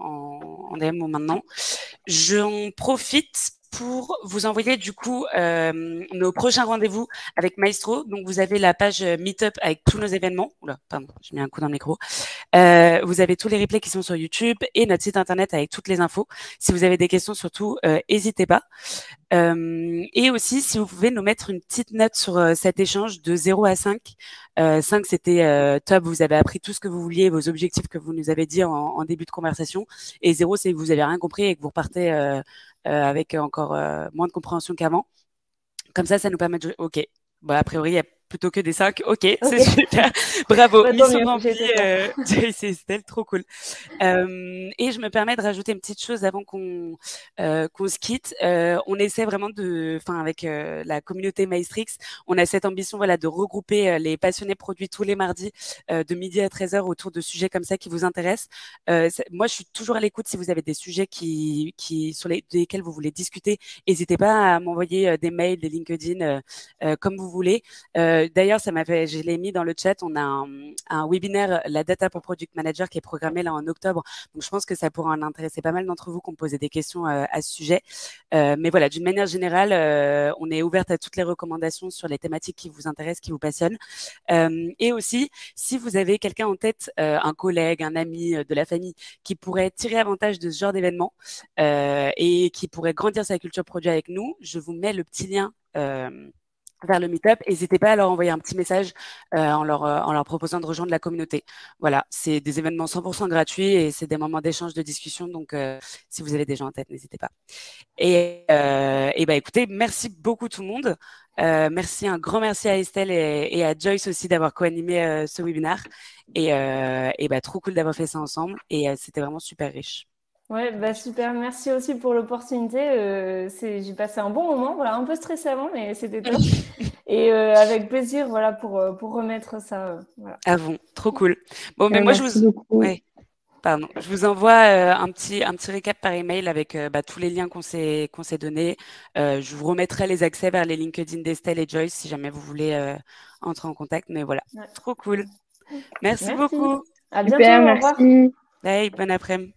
en, en D M ou maintenant. J'en profite pour vous envoyer du coup euh, nos prochains rendez-vous avec Maestro. Donc vous avez la page Meetup avec tous nos événements. Oula, pardon, j'ai mis un coup dans le micro. Euh, vous avez tous les replays qui sont sur YouTube et notre site internet avec toutes les infos. Si vous avez des questions, surtout, euh, n'hésitez pas. Euh, et aussi, si vous pouvez nous mettre une petite note sur euh, cet échange de zéro à cinq. Euh, cinq, c'était euh, top, vous avez appris tout ce que vous vouliez, vos objectifs que vous nous avez dit en, en début de conversation. Et zéro, c'est que vous avez rien compris et que vous repartez euh, euh, avec encore euh, moins de compréhension qu'avant. Comme ça, ça nous permet de... OK. Bon, a priori, il y a plutôt que des cinq. OK, okay. C'est super. Bravo. Bah, Mission mieux, remplie. Euh, c'est Estelle, trop cool. Euh, et je me permets de rajouter une petite chose avant qu'on euh, qu'on se quitte. Euh, on essaie vraiment de, enfin avec euh, la communauté Maestrix, on a cette ambition voilà de regrouper euh, les passionnés produits tous les mardis euh, de midi à treize heures autour de sujets comme ça qui vous intéressent. Euh, moi, je suis toujours à l'écoute si vous avez des sujets qui, qui sur les, lesquels vous voulez discuter. N'hésitez pas à m'envoyer euh, des mails, des LinkedIn, euh, euh, comme vous voulez. Euh, D'ailleurs, ça m'a fait, je l'ai mis dans le chat. On a un, un webinaire, la data pour product manager, qui est programmé là en octobre. Donc, je pense que ça pourra en intéresser pas mal d'entre vous qui ont posé des questions euh, à ce sujet. Euh, mais voilà, d'une manière générale, euh, on est ouverte à toutes les recommandations sur les thématiques qui vous intéressent, qui vous passionnent. Euh, et aussi, si vous avez quelqu'un en tête, euh, un collègue, un ami euh, de la famille, qui pourrait tirer avantage de ce genre d'événement euh, et qui pourrait grandir sa culture produit avec nous, je vous mets le petit lien euh, vers le Meetup. N'hésitez pas à leur envoyer un petit message euh, en, leur, euh, en leur proposant de rejoindre la communauté. Voilà, c'est des événements cent pour cent gratuits et c'est des moments d'échange, de discussion. Donc, euh, si vous avez des gens en tête, n'hésitez pas. Et, euh, et bah, écoutez, merci beaucoup tout le monde. Euh, merci, un grand merci à Estelle et, et à Joyce aussi d'avoir co-animé euh, ce webinaire. Et, euh, et bah, trop cool d'avoir fait ça ensemble. Et euh, c'était vraiment super riche. Ouais, bah super. Merci aussi pour l'opportunité. Euh, c'est, j'ai passé un bon moment. Voilà, un peu stressé avant, mais c'était top. Et euh, avec plaisir, voilà, pour pour remettre ça. Euh, voilà. À vous, trop cool. Bon, mais Euh, moi merci je vous. beaucoup. Ouais. Pardon. Je vous envoie euh, un petit un petit récap par email avec euh, bah, tous les liens qu'on s'est qu'on s'est donnés. Euh, je vous remettrai les accès vers les LinkedIn d'Estelle et Joyce si jamais vous voulez euh, entrer en contact. Mais voilà, Ouais. trop cool. Merci, Merci. beaucoup. À bientôt. Super, Au revoir. merci. Bye, bon après-midi.